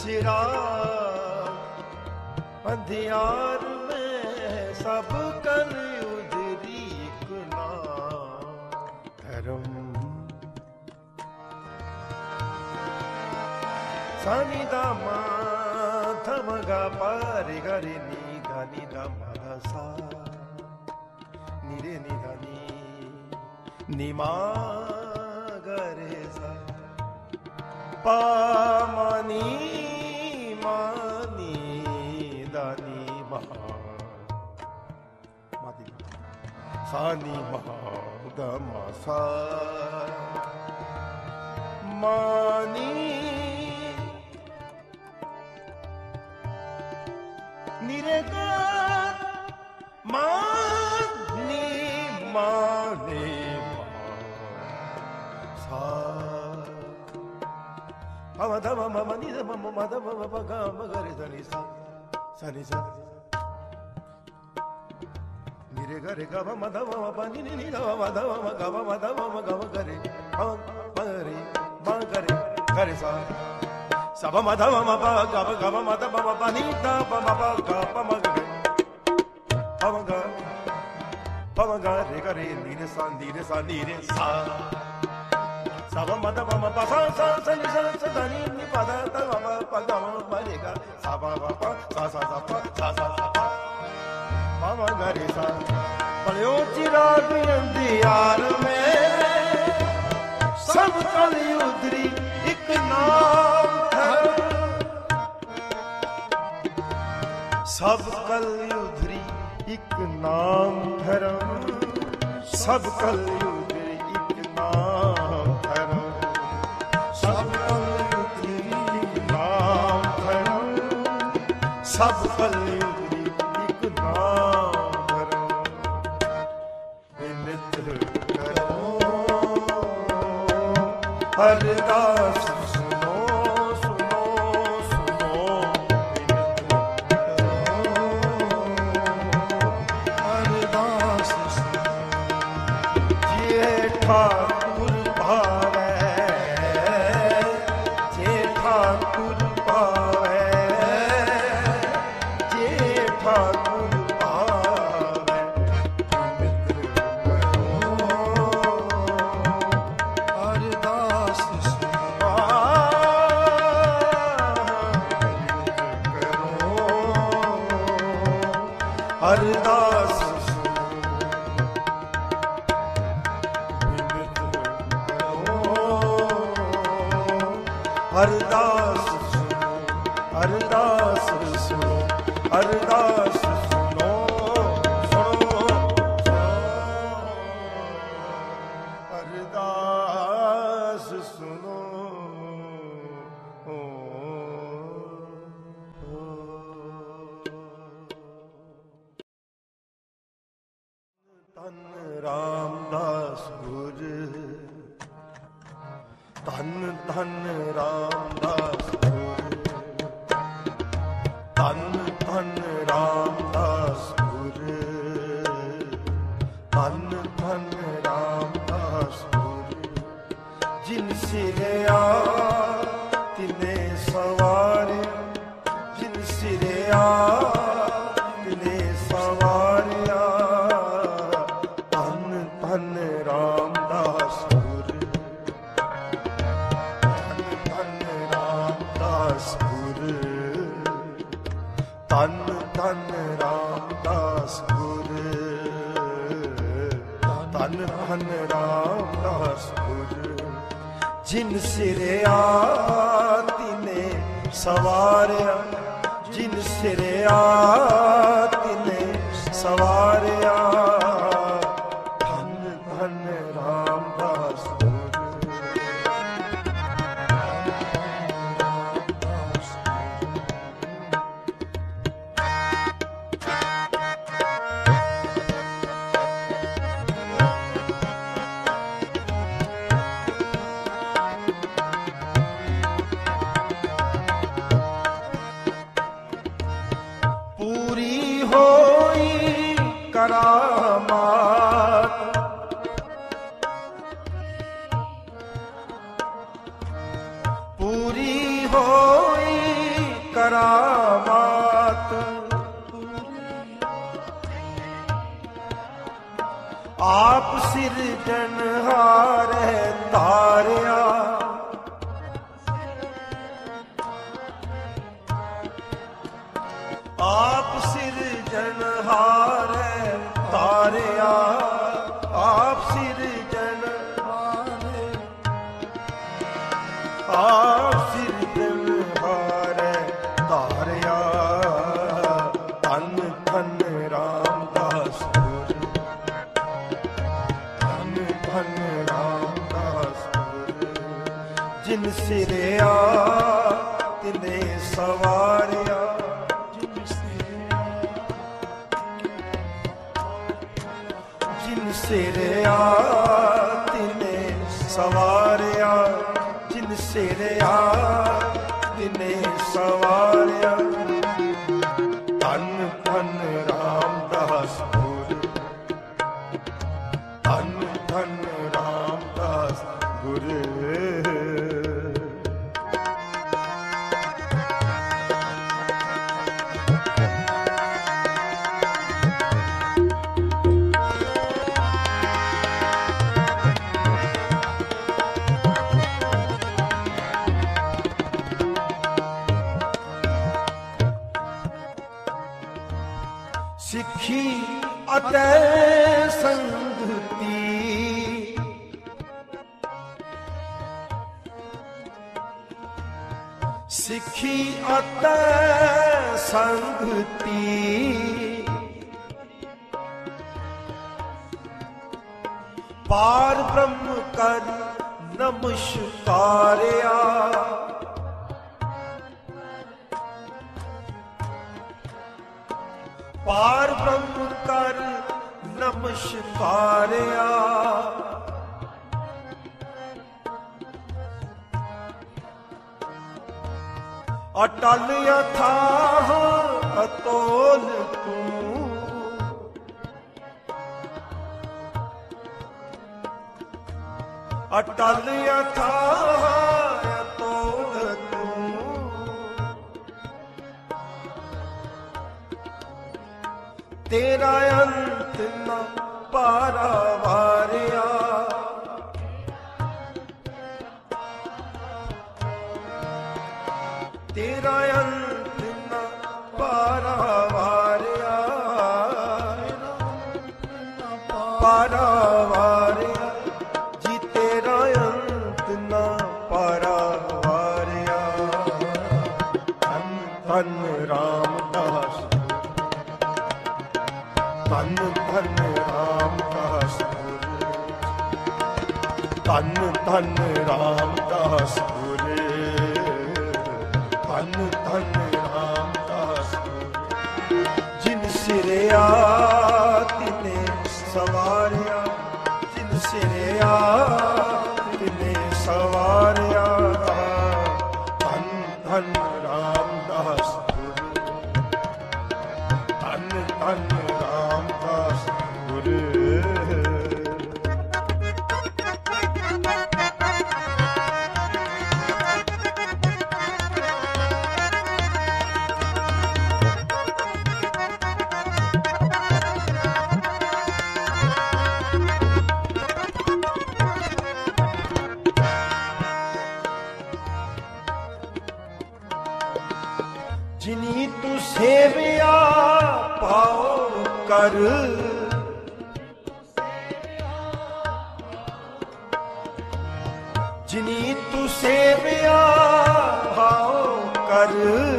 चिराग अंधियार में सब कल उजरी एक नाम धर्म। सानी दामा थमगा पारे गरे नी दानी दामा सा निरे नी दानी निमा गरे सा पामानी मानी दानी महा मादी सानी महा दमा सा मानी निरेगा मानी माने सा Mama da mama mani da mama mada mama baga magare dani sa sani sa nire gare ga mama da mama pani ni ni da mama da mama ga mama da mama ga magare magare magare gare sa sa mama da mama baga ga mama da mama pani da mama baga mama gare mama ga mama gare gare nire sa nire sa nire sa Saba mada mama pa sa sa sa ni sa sa da ni ni pa da da mama pa ga mama pa re ga sa ba ba pa sa sa sa pa sa sa sa pa mama ga re sa पलियो चिराग अंधियार में सब कल उधरी एक नाम धर्म सब कल उधरी एक नाम धर्म सब कल उधरी एक नाम धर्म सब कल उधरी एक नाम धर्म सब कल उधरी एक नाम धर्म निमित्त करो हरदास सुनो सुनो सुनो हरदास जे ठाकुर भावै जे ठाकुर भावै जे ठाकुर भावै मित्र करो हरदास हरदास हरदास हरदास सुनो हरदास सुनो सुनो हरदास सुनो धन रामदास गुर धन धन रामदास गुर धन धन रामदास गुर धन धन रामदास गुर जिन सिरया तिने सवारिया जिन सिरया तिने सवारिया धन धन रामदास गुर धन धन रामदास गुर धन धन रामदास गुर धन धन रामदास गुर जिन सिरया तिने सवारिया जिन सिरया तिने सवारिया धन धन रामदास गुर पूरी होई करा करामात आप सिरजनहार तारिया आप सिरजनहार तारिया आप सिरजनहार आप सिरजनहार तारिया धन धन रामदास गुर धन धन रामदास गुर जिन सिरिया तिने सवारिया जिन सिरिया तिने सवारिया जिन सिरिया तिने सवारिया धन धन रामदास गुर धन धन रामदास गुर सिखी अतै संगति सिखी अतै संगति पार ब्रह्म कर नमस्कारिया पार ब्रह्म कर नमस्कारिया अटल अथाह अतोल तू अटल अथाह अतोल तू तेरा अंत न पारावारिया तेरा अंत न पारावारिया पारावारिया जी तेरा अंत न पारावारिया धन धन रामदास धन धन रामदास गुर धन धन रामदास गुर धन धन रामदास गुर जिन सिरिया तिने सवारिया जिन सिरिया तिने सवारिया धन धन रामदास गुर धन धन रामदास गुर जिनी तू सेविया पाओ कर जिनी तू सेविया पाओ कर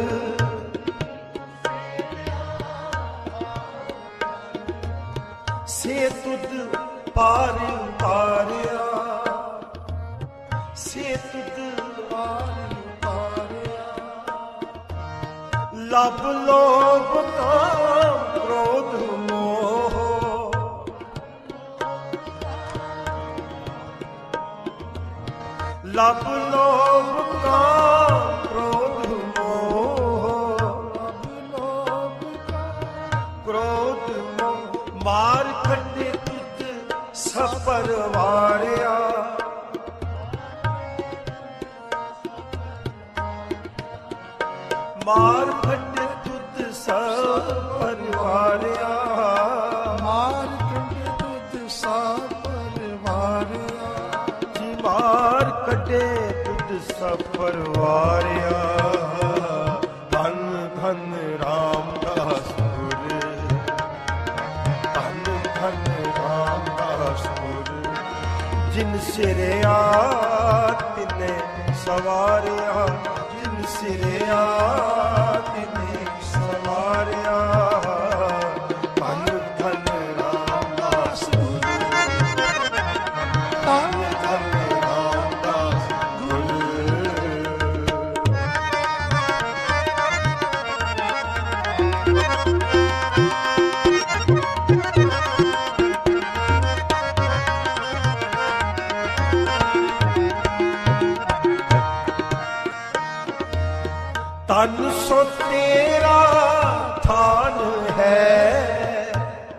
से तुद पार पारिया से तुद पार लब लोभ काम क्रोध मोह लब लोभ काम क्रोध मोह क्रोध मोह मार खट्टे तुझ सपरवारिया ਮਾਰ ਕੱਢੇ ਤੁਧ ਸਭ ਪਰਿਵਾਰਿਆ, ਮਾਰ ਕੱਢੇ ਤੁਧ ਸਭ ਪਰਿਵਾਰਿਆ, ਜੀ ਮਾਰ ਕੱਢੇ ਤੁਧ ਸਭ ਪਰਿਵਾਰਿਆ। ਧੰਨ ਧੰਨ ਰਾਮਦਾਸ ਗੁਰ, ਧੰਨ ਧੰਨ ਰਾਮਦਾਸ ਗੁਰ, ਜਿਨ ਸਿਰਿਆ ਤਿਨੇ ਸਵਾਰਿਆ, ਜਿਨ ਸਿਰਿਆ ਤਿਨੇ ਸਵਾਰਿਆ। ਧੰਨ ਧੰਨ ਰਾਮਦਾਸ ਗੁਰ, ਧੰਨ ਧੰਨ ਰਾਮਦਾਸ ਗੁਰ। ਤਨ ਸੋ ਤੇਰਾ ਥਾਨ ਹੈ,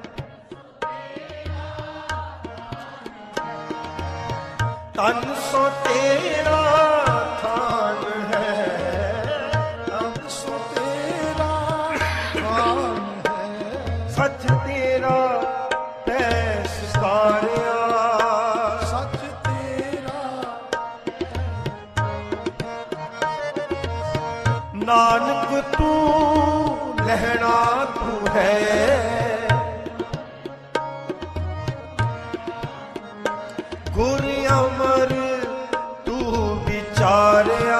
ਤਨ ਸੋ ਤੇਰਾ ਥਾਨ ਹੈ, ਤਨ ਸੋ ਤੇਰਾ ਥਾਨ ਹੈ, ਸੱਚ ਤੇਰਾ ਤੈ ਸਕਾਰਿਆ, ਸੱਚ ਤੇਰਾ ਨਾਨਕ ਤੂੰ ਲਹਿਣਾ ਤੂੰ ਹੈ, ਗੁਰ ਅਮਰ ਤੂੰ ਵਿਚਾਰਿਆ,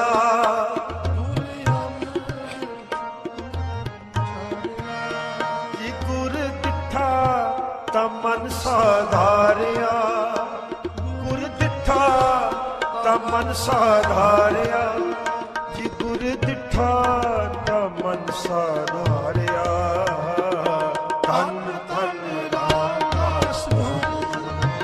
ਜੀ ਗੁਰ ਦਿਠਾ ਤਾਂ ਮਨ ਸਾਧਾਰਿਆ, ਗੁਰ ਦਿਠਾ ਤਾਂ ਮਨ ਸਾਧਾਰਿਆ, ਜੀ ਗੁਰ ਦਿਠਾ ਤਾਂ ਮਨ ਸਾਧਾਰਿਆ। ਧੰਨ ਧੰਨ ਰਾਮਦਾਸ ਗੁਰ,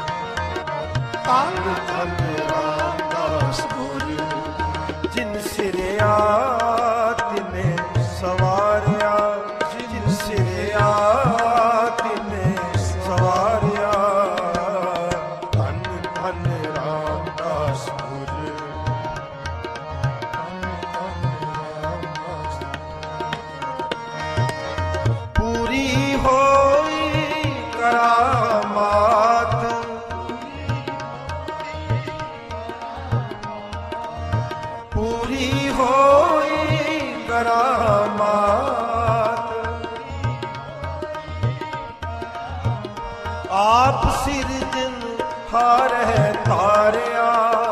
ਧੰਨ ਧੰਨ ਰਾਮਦਾਸ ਗੁਰ, ਜਿਨ ਸਿਰਿਆ ਤਿਨੇ ਸਵਾਰਿਆ, ਜਿਨ ਸਿਰਿਆ ਤਿਨੇ ਸਵਾਰਿਆ। ਧੰਨ ਧੰਨ ਰਾਮਦਾਸ ਗੁਰ, ਪੂਰੀ ਹੋਈ ਕਰਾਮਾਤ, ਪੂਰੀ ਹੋਈ ਕਰਾਮਾਤ, ਆਪ ਸਿਰਜਨ ਹਾਰੈ ਤਾਰਿਆ,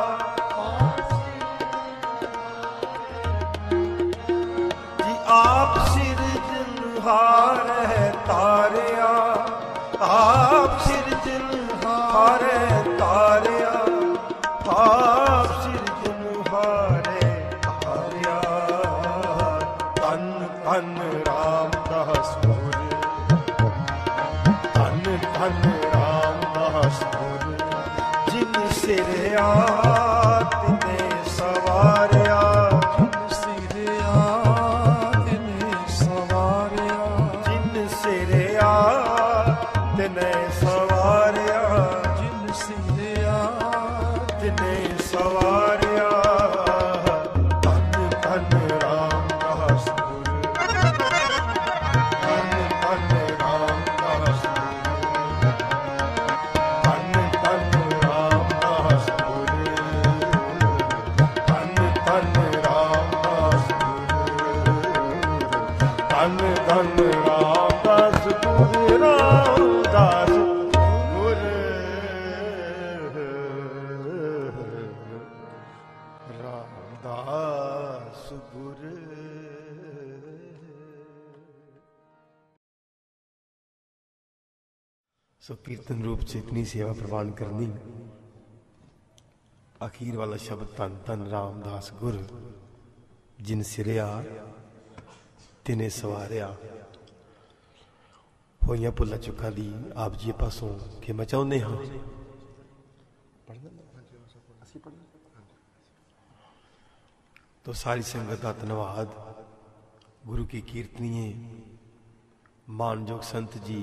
ਜੀ ਆਪ ਸਿਰਜਨ ਹਾਰੈ ਤਾਰਿਆ, ਆਪ ਸਿਰਜਨ ਹਾਰੈ ਤਾਰਿਆ, ਆਪ ਸਿਰਜਨ ਹਾਰੈ ਤਾਰਿਆ। ਧੰਨ ਧੰਨ ਰਾਮਦਾਸ ਗੁਰ, ਧੰਨ ਧੰਨ ਰਾਮਦਾਸ ਗੁਰ, ਜਿਨ ਸਿਰਿਆ ਤਿਨੇ ਸਵਾਰਿਆ, ਸਿਰਿਆ ਤਿਨੇ ਸਵਾਰਿਆ, ਜਿਨ ਸਿਰਿਆ ਤਿਨੇ ਸਵਾਰਿਆ, ਜਿਨ ਸਿਰਿਆ ਤਿਨੇ ਸਵਾਰਿਆ। ਧੰਨ ਧੰਨ ਰਾਮਦਾਸ ਗੁਰ, ਧੰਨ ਧੰਨ ਰਾਮਦਾਸ ਗੁਰ, ਧੰਨ ਧੰਨ ਰਾਮਦਾਸ ਗੁਰ, ਧੰਨ ਧੰਨ ਰਾਮਦਾਸ ਗੁਰ, ਧੰਨ ਧੰਨ ਰਾਮਦਾਸ ਗੁਰ, ਰਾਮਦਾਸ ਗੁਰ, ਰਾਮਦਾਸ ਗੁਰ। ਸੋ ਕੀਰਤਨ रूप से इतनी सेवा प्रवान करनी। आखिर वाला शब्द धन धन रामदास गुर, जिन सिरिया तिने सवारिया। होइयां भुल्लां चुकां दी आप जी पासों खेमा चाहुंदे हां। तो सारी संगत का धन्यवाद। गुरु की कीर्तनीय मानयोग संत जी,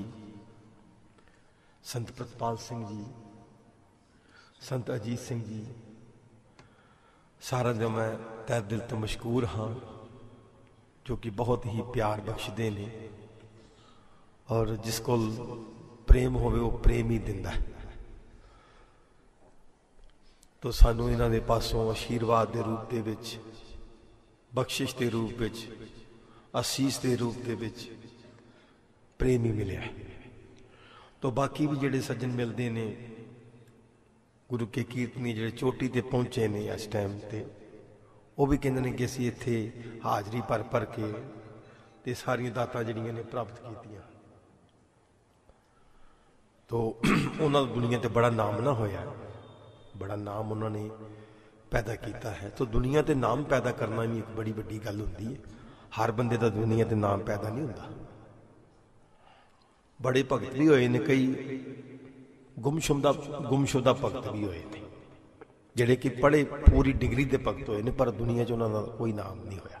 संत प्रतपाल सिंह जी, संत अजीत सिंह जी, सारा जो मैं तै दिल तो मशकूर हाँ। जो कि बहुत ही प्यार बख्शते ने और जिस को प्रेम होवे वो प्रेम ही दिंदा है। तो सानू इन्हां दे पासों आशीर्वाद के रूप दे विच, बख्शिश के रूप विच, आसीस के रूप दे विच प्रेम ही मिलिया है। तो बाकी भी जिहड़े सज्जन मिलते ने गुरु के कीर्तनी जिहड़े चोटी ते पहुंचे ने इस टाइम ते, वो भी कहते हैं कि असीं इत्थे हाजरी भर भर के ते सारियां दातां जिहड़ियां ने प्राप्त कीतियां। तो उन्हां दा दुनिया ते बड़ा नाम ना होया, बड़ा नाम उन्होंने पैदा किया है। तो दुनिया ते नाम पैदा करना भी एक बड़ी वड्डी गल हुंदी है। हर बंदे दा दुनिया ते नाम पैदा नहीं हुंदा। बड़े भगत भी होए ने, कई गुमशुदा गुमशुदा भगत भी होए ने जिहड़े कि पढ़े पूरी डिग्री के भगत होए ने, पर दुनिया च उन्हां दा कोई नाम नहीं होया।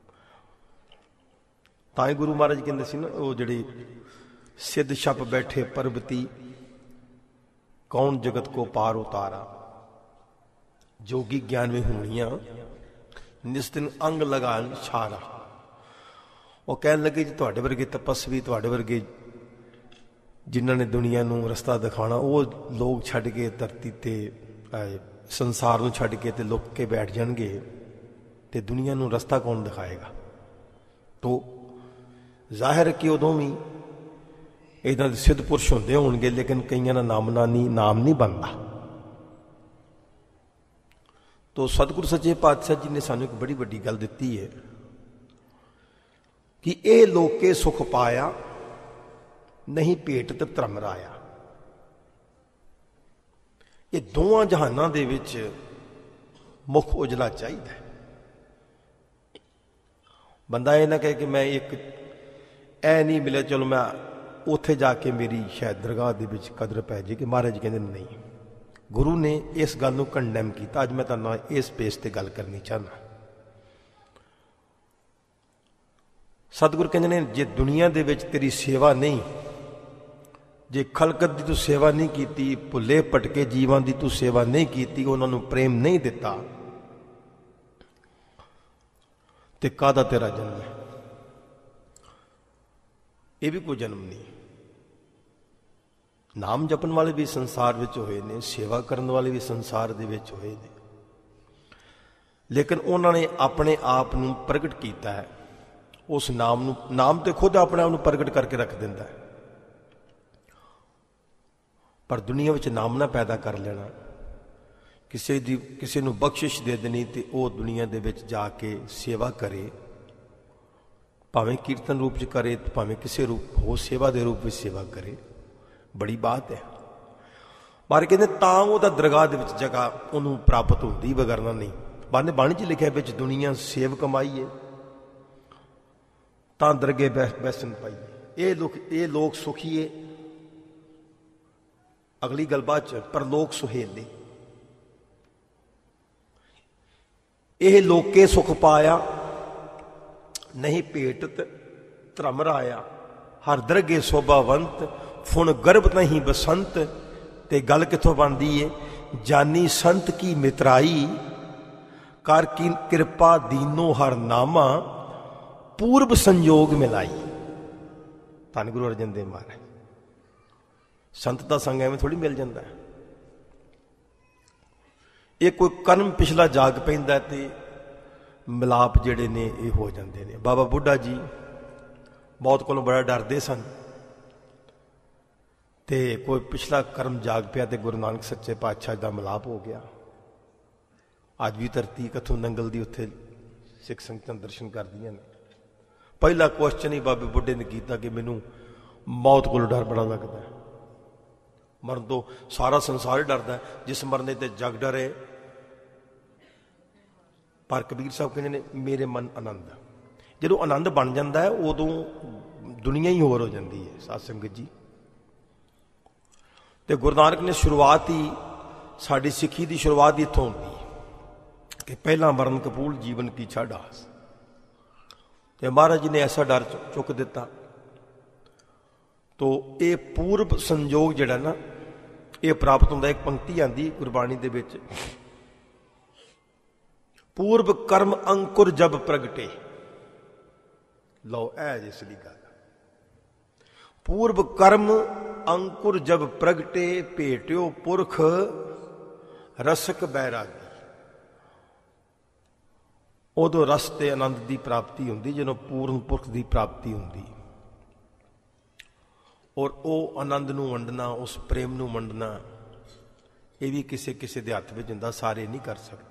तां गुरु महाराज कहंदे सी ना, वो जिहड़े सिद्ध छप बैठे पर्वती, कौन जगत को पार उतारा, जोगी ज्ञान में हुणियां निस्तिन अंग लगान छारा। वो कहने लगे जी तुहाडे वर्गे तपस्वी, तुहाडे वर्गे जिन्हां ने दुनिया नूं रस्ता दिखाना, वो लोग छड्ड के धरती ते संसार नूं छड्ड के ते लुक के बैठ जाणगे ते दुनिया नूं रस्ता कौन दिखाएगा। तो जाहिर कि उदों भी इदां दे सिद्ध पुरुष हुंदे होणगे, लेकिन कईयां दा नाम ना नहीं नाम नहीं बनता। तो सतगुरु सच्चे पातशाह जी ने सानू एक बड़ी वड्डी गल दित्ती है कि ए लोके सुख पाया, नहीं भेटत धर्म राया। ये दोवां जहानां दे विच मुख उजला चाहिए। बंदा ये ना कहे कि मैं एक ऐ नहीं मिले, चलो मैं उत्थे जाके मेरी शायद दरगाह दे विच कदर पै जाए। कि महाराज कहते नहीं, गुरु ने इस गल नूं कंडेम किया। अज मैं तुहानूं इस बेस ते गल करनी चाहना। सतगुरु कहते ने जे दुनिया दे विच तेरी सेवा नहीं, जे खलकत दी तू सेवा नहीं की, भुले भटके जीवां दी तू सेवा नहीं की, उन्हां नूं प्रेम नहीं दिता, ते काहदा तेरा जन्म है? यह भी कोई जन्म नहीं। नाम जपन वाले भी संसार विच होए ने, सेवा करने वाले भी संसार दे विच होए ने, लेकिन उन्होंने अपने आप नूं प्रगट किया है। उस नाम नूं, नाम तो खुद अपने आप नूं प्रगट करके रख दिंदा है, पर दुनिया विच नाम ना पैदा कर लेना, किसी दी किसी नूं बख्शिश दे देनी ते वो दुनिया दे विच जाके सेवा करे, भावें कीर्तन रूप च करे, भावें किसी रूप हो सेवा दे रूप में सेवा करे, बड़ी बात है। मारे कहते तां ओहदा दरगाह दे विच जगह उन्होंने प्राप्त होती, वगरना नहीं। बाने बाणी च लिखिया विच दुनिया सेव कमाईए, तां दरगे बैसन पाईए। ये लोग ये लोग सुखीए, अगली गल बाद च, पर लोग सुहेले। यह लोके सुख पाया, नहीं भेटत धर्म राया। हर दरगे शोभावंत, फुन गर्भ नहीं बसंत। ते गल किथों बनती है? जानी संत की मित्राई, कर की कृपा दीनो हर नामा, पूर्व संयोग मिलाई। धन गुरु अर्जन देव महाराज। संत का संग एवं थोड़ी मिल जाता है। ये कोई कर्म पिछला जाग पैंदा ते मिलाप जिहड़े ने ये हो जाते हैं। बाबा बुढ़ा जी मौत कोलों बड़ा डरते सन, ते कोई पिछला कर्म जाग पिया ते गुरु नानक सच्चे पातशाह का मिलाप हो गया। अज भी धरती कथों नंगल दी उत्थे सिख संगतां दर्शन करदियां ने। पहला क्वेश्चन ही बाबे बुढ़े ने किया कि मैनू मौत को डर बड़ा लगता है। मरण तो सारा संसार ही डरता है, जिस मरने ते जग डरे। पर कबीर साहब कहते ने मेरे मन आनंद, जो आनंद बन जाता है उदों दुनिया ही होर हो जाती है। साध संगत जी, तो गुरु नानक ने शुरुआत ही साड़ी सिक्खी की शुरुआत ही इत्थों होंदी है कि पहला मरण कपूल जीवन की छड़ आस। तो महाराज जी ने ऐसा डर चुक दिता। तो ये पूर्व संयोग जिहड़ा ना ये प्राप्त होंदा। एक पंक्ति आंदी गुरबाणी दे विच, पूर्व कर्म अंकुर जब प्रगटे। लो ऐ जिसली गल। पूर्व कर्म अंकुर जब प्रगटे भेट्यो पुरख रसक बैरागी। उदों रस ते आनंद की प्राप्ति होंदी जदों पूर्ण पुरख की प्राप्ति होंदी। और वह आनंद नूं वंडना, उस प्रेम नूं वंडना, ये भी किसी किसी के हथ विच हुंदा, सारे नहीं कर सकते।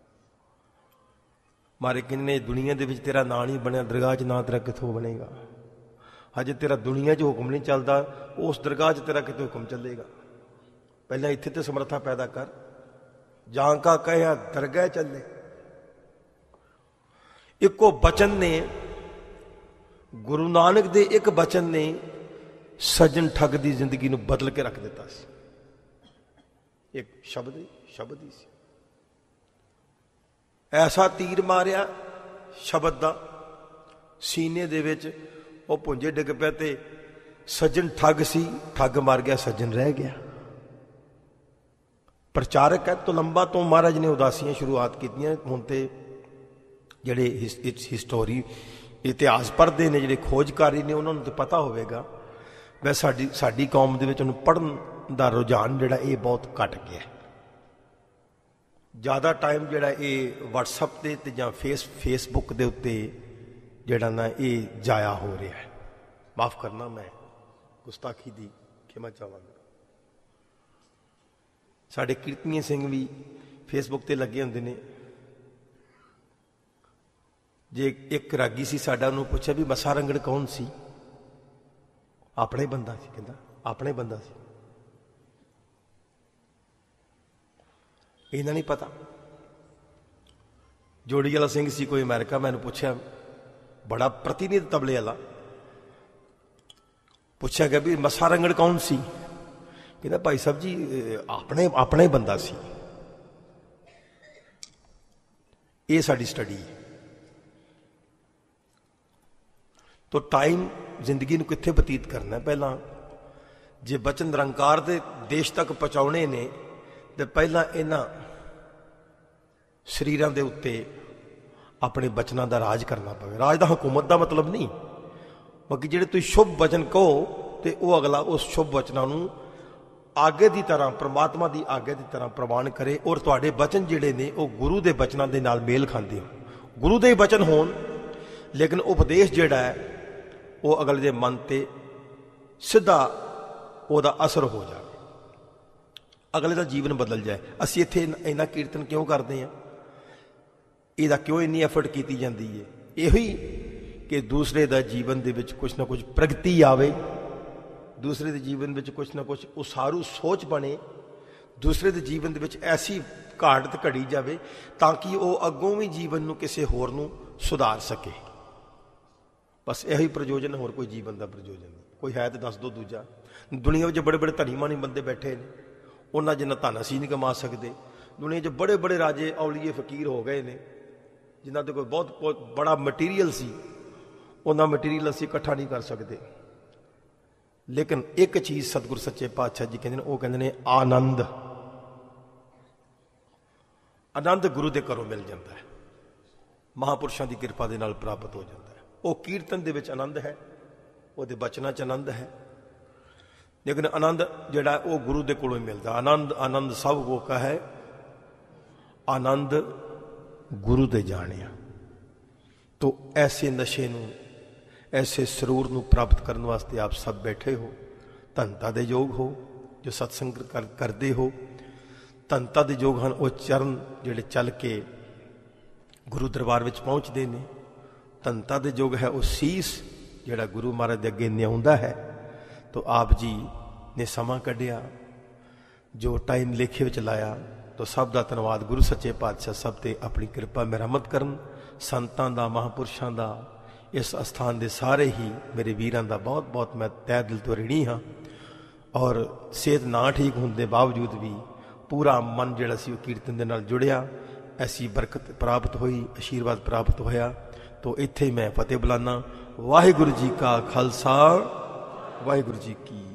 मारे किन्ने दुनिया दे विच तेरा नां नहीं बनया, दरगाह च नां तेरा कित्थों बनेगा। हजे तेरा दुनिया च हुक्म नहीं चलता, उस दरगाह च तेरा कितों हुक्म चलेगा। पहला इत्थे ते समर्था पैदा कर, जां का कहा दरगाह चले। इको बचन ने, गुरु नानक दे एक बचन ने सज्जन ठग की जिंदगी नूं बदल के रख दिता सी। एक शब्द शब्द ही सी, ऐसा तीर मारिया शब्द दा सीने दे विच, वो पुंजे डिग पिया ते सज्जन ठग सी, ठग मार गया, सज्जन रह गया। प्रचारक है तो लंबा तो महाराज ने उदासियां शुरुआत कीतियां। हुण ते जिहड़े हिस्टोरी इतिहास पढ़ते हैं, जिहड़े खोजकारी ने, उन्होंने तो पता होगा। वै साडी साडी कौम दे विच उन्हें पढ़न दा रुझान जिहड़ा ये बहुत घट गया। ज़्यादा टाइम जिहड़ा ये व्हाट्सएप ते ते जां फेस फेसबुक दे उत्ते जिहड़ा ना ये जाया हो रहा है। माफ़ करना, मैं गुस्ताखी दी क्षमा चाहांगा। साडे कीर्तनीय सिंह भी फेसबुक ते लगे हुंदे ने। जे एक रागी सी साडा, उन्होंने पूछा भी मसा रंगड़ कौन सी? अपना ही बंदा सी, कहंदा अपना ही बंदा सी। इन्हां नहीं पता। जोड़ी वाला सिंह सी कोई अमेरिका, मैंने पूछा, बड़ा प्रतिनिधि तबले वाला, पूछा गया भी मसा रंगड़ कौन सी? कहता भाई साहब जी अपने अपना ही बंदा सी। ये साडी स्टडी है। तो टाइम जिंदगी नूं कित्थे बतीत करना है? पहला जे बचन निरंकार दे देश तक पहुंचाने ने तो पहला इन्हां शरीरां दे उत्ते अपने बचनां दा राज करना पवे। राज दा हुकूमत दा मतलब नहीं, बाकी जिहड़े तुसीं शुभ वचन कहो तो वह अगला उस शुभ वचनां नूं आगे की तरह, परमात्मा की आगे की तरह प्रवान करे। और तुहाडे बचन जिहड़े ने वो गुरु के बचनों के नाल मेल खाते हो। गुरु के बचन होण, लेकिन उपदेश जिहड़ा है वो अगले के मन ते सीधा उहदा असर हो जाए, अगले का जीवन बदल जाए। असीं इत्थे इन्ना कीर्तन क्यों करते हैं? इहदा क्यों इन्नी एफर्ट की जाती है? यही कि दूसरे का जीवन दे विच कुछ ना कुछ प्रगति आवे, दूसरे के जीवन में कुछ ना कुछ उसारू सोच बने, दूसरे के जीवन के ऐसी घाट घड़ी जाए ताकि वह अगों भी जीवन में किसी होर नूं सुधार सके। बस यही प्रयोजन, होर कोई जीवन का प्रयोजन नहीं। कोई है तो दस दो दूजा। दुनिया में बड़े बड़े धनी मानी बंदे बैठे हैं, उन्होंने जिन्ना धन असीं नहीं कमा सकते। दुनिया में बड़े बड़े राजे औलीए फकीर हो गए ने, जिन्हों के कोई बहुत, बहुत बड़ा मटीरियल सी, उन्ना मटीरियल असीं इकट्ठा नहीं कर सकते। लेकिन एक चीज सतगुरु सच्चे पातशाह जी कहते हैं, वो कहते हैं आनंद। आनंद गुरु के घरों मिल जाता है, महापुरुषों की कृपा के नाल प्राप्त हो जाता है। वो कीर्तन दे विच आनंद है, वो बचना च आनंद है, लेकिन आनंद जिहड़ा वो गुरु के कोलों मिलता। आनंद आनंद सब को कहे, आनंद गुरु दे जानिया। तो ऐसे नशे नूं, ऐसे सरूर नूं प्राप्त करने वास्ते आप सब बैठे हो, धनता दे योग हो, जो सत्संग कर करते हो। धनता दे योग हैं वो चरण जिहड़े चल के गुरु दरबार विच पहुँचते हैं। धनता दे योग है वो सीस जिहड़ा गुरु महाराज दे अगे न्याउंदा है। तो आप जी ने समा कढ़िया, जो टाइम लेखे विच लाया, तो सब का धन्यवाद। गुरु सच्चे पातशाह सब ते अपनी कृपा मेहरमत करन। संतां दा, महापुरुषां दा, इस अस्थान के सारे ही मेरे वीरां दा बहुत बहुत मैं तह दिल तो ऋणी हाँ। और सेहत ना ठीक होने के बावजूद भी पूरा मन जिहड़ा सी कीर्तन दे नाल जुड़िया, ऐसी बरकत प्राप्त हुई, आशीर्वाद प्राप्त होया। तो इत्थे मैं फतेह बुलाना। वाहिगुरु जी का खालसा, वाहिगुरु जी की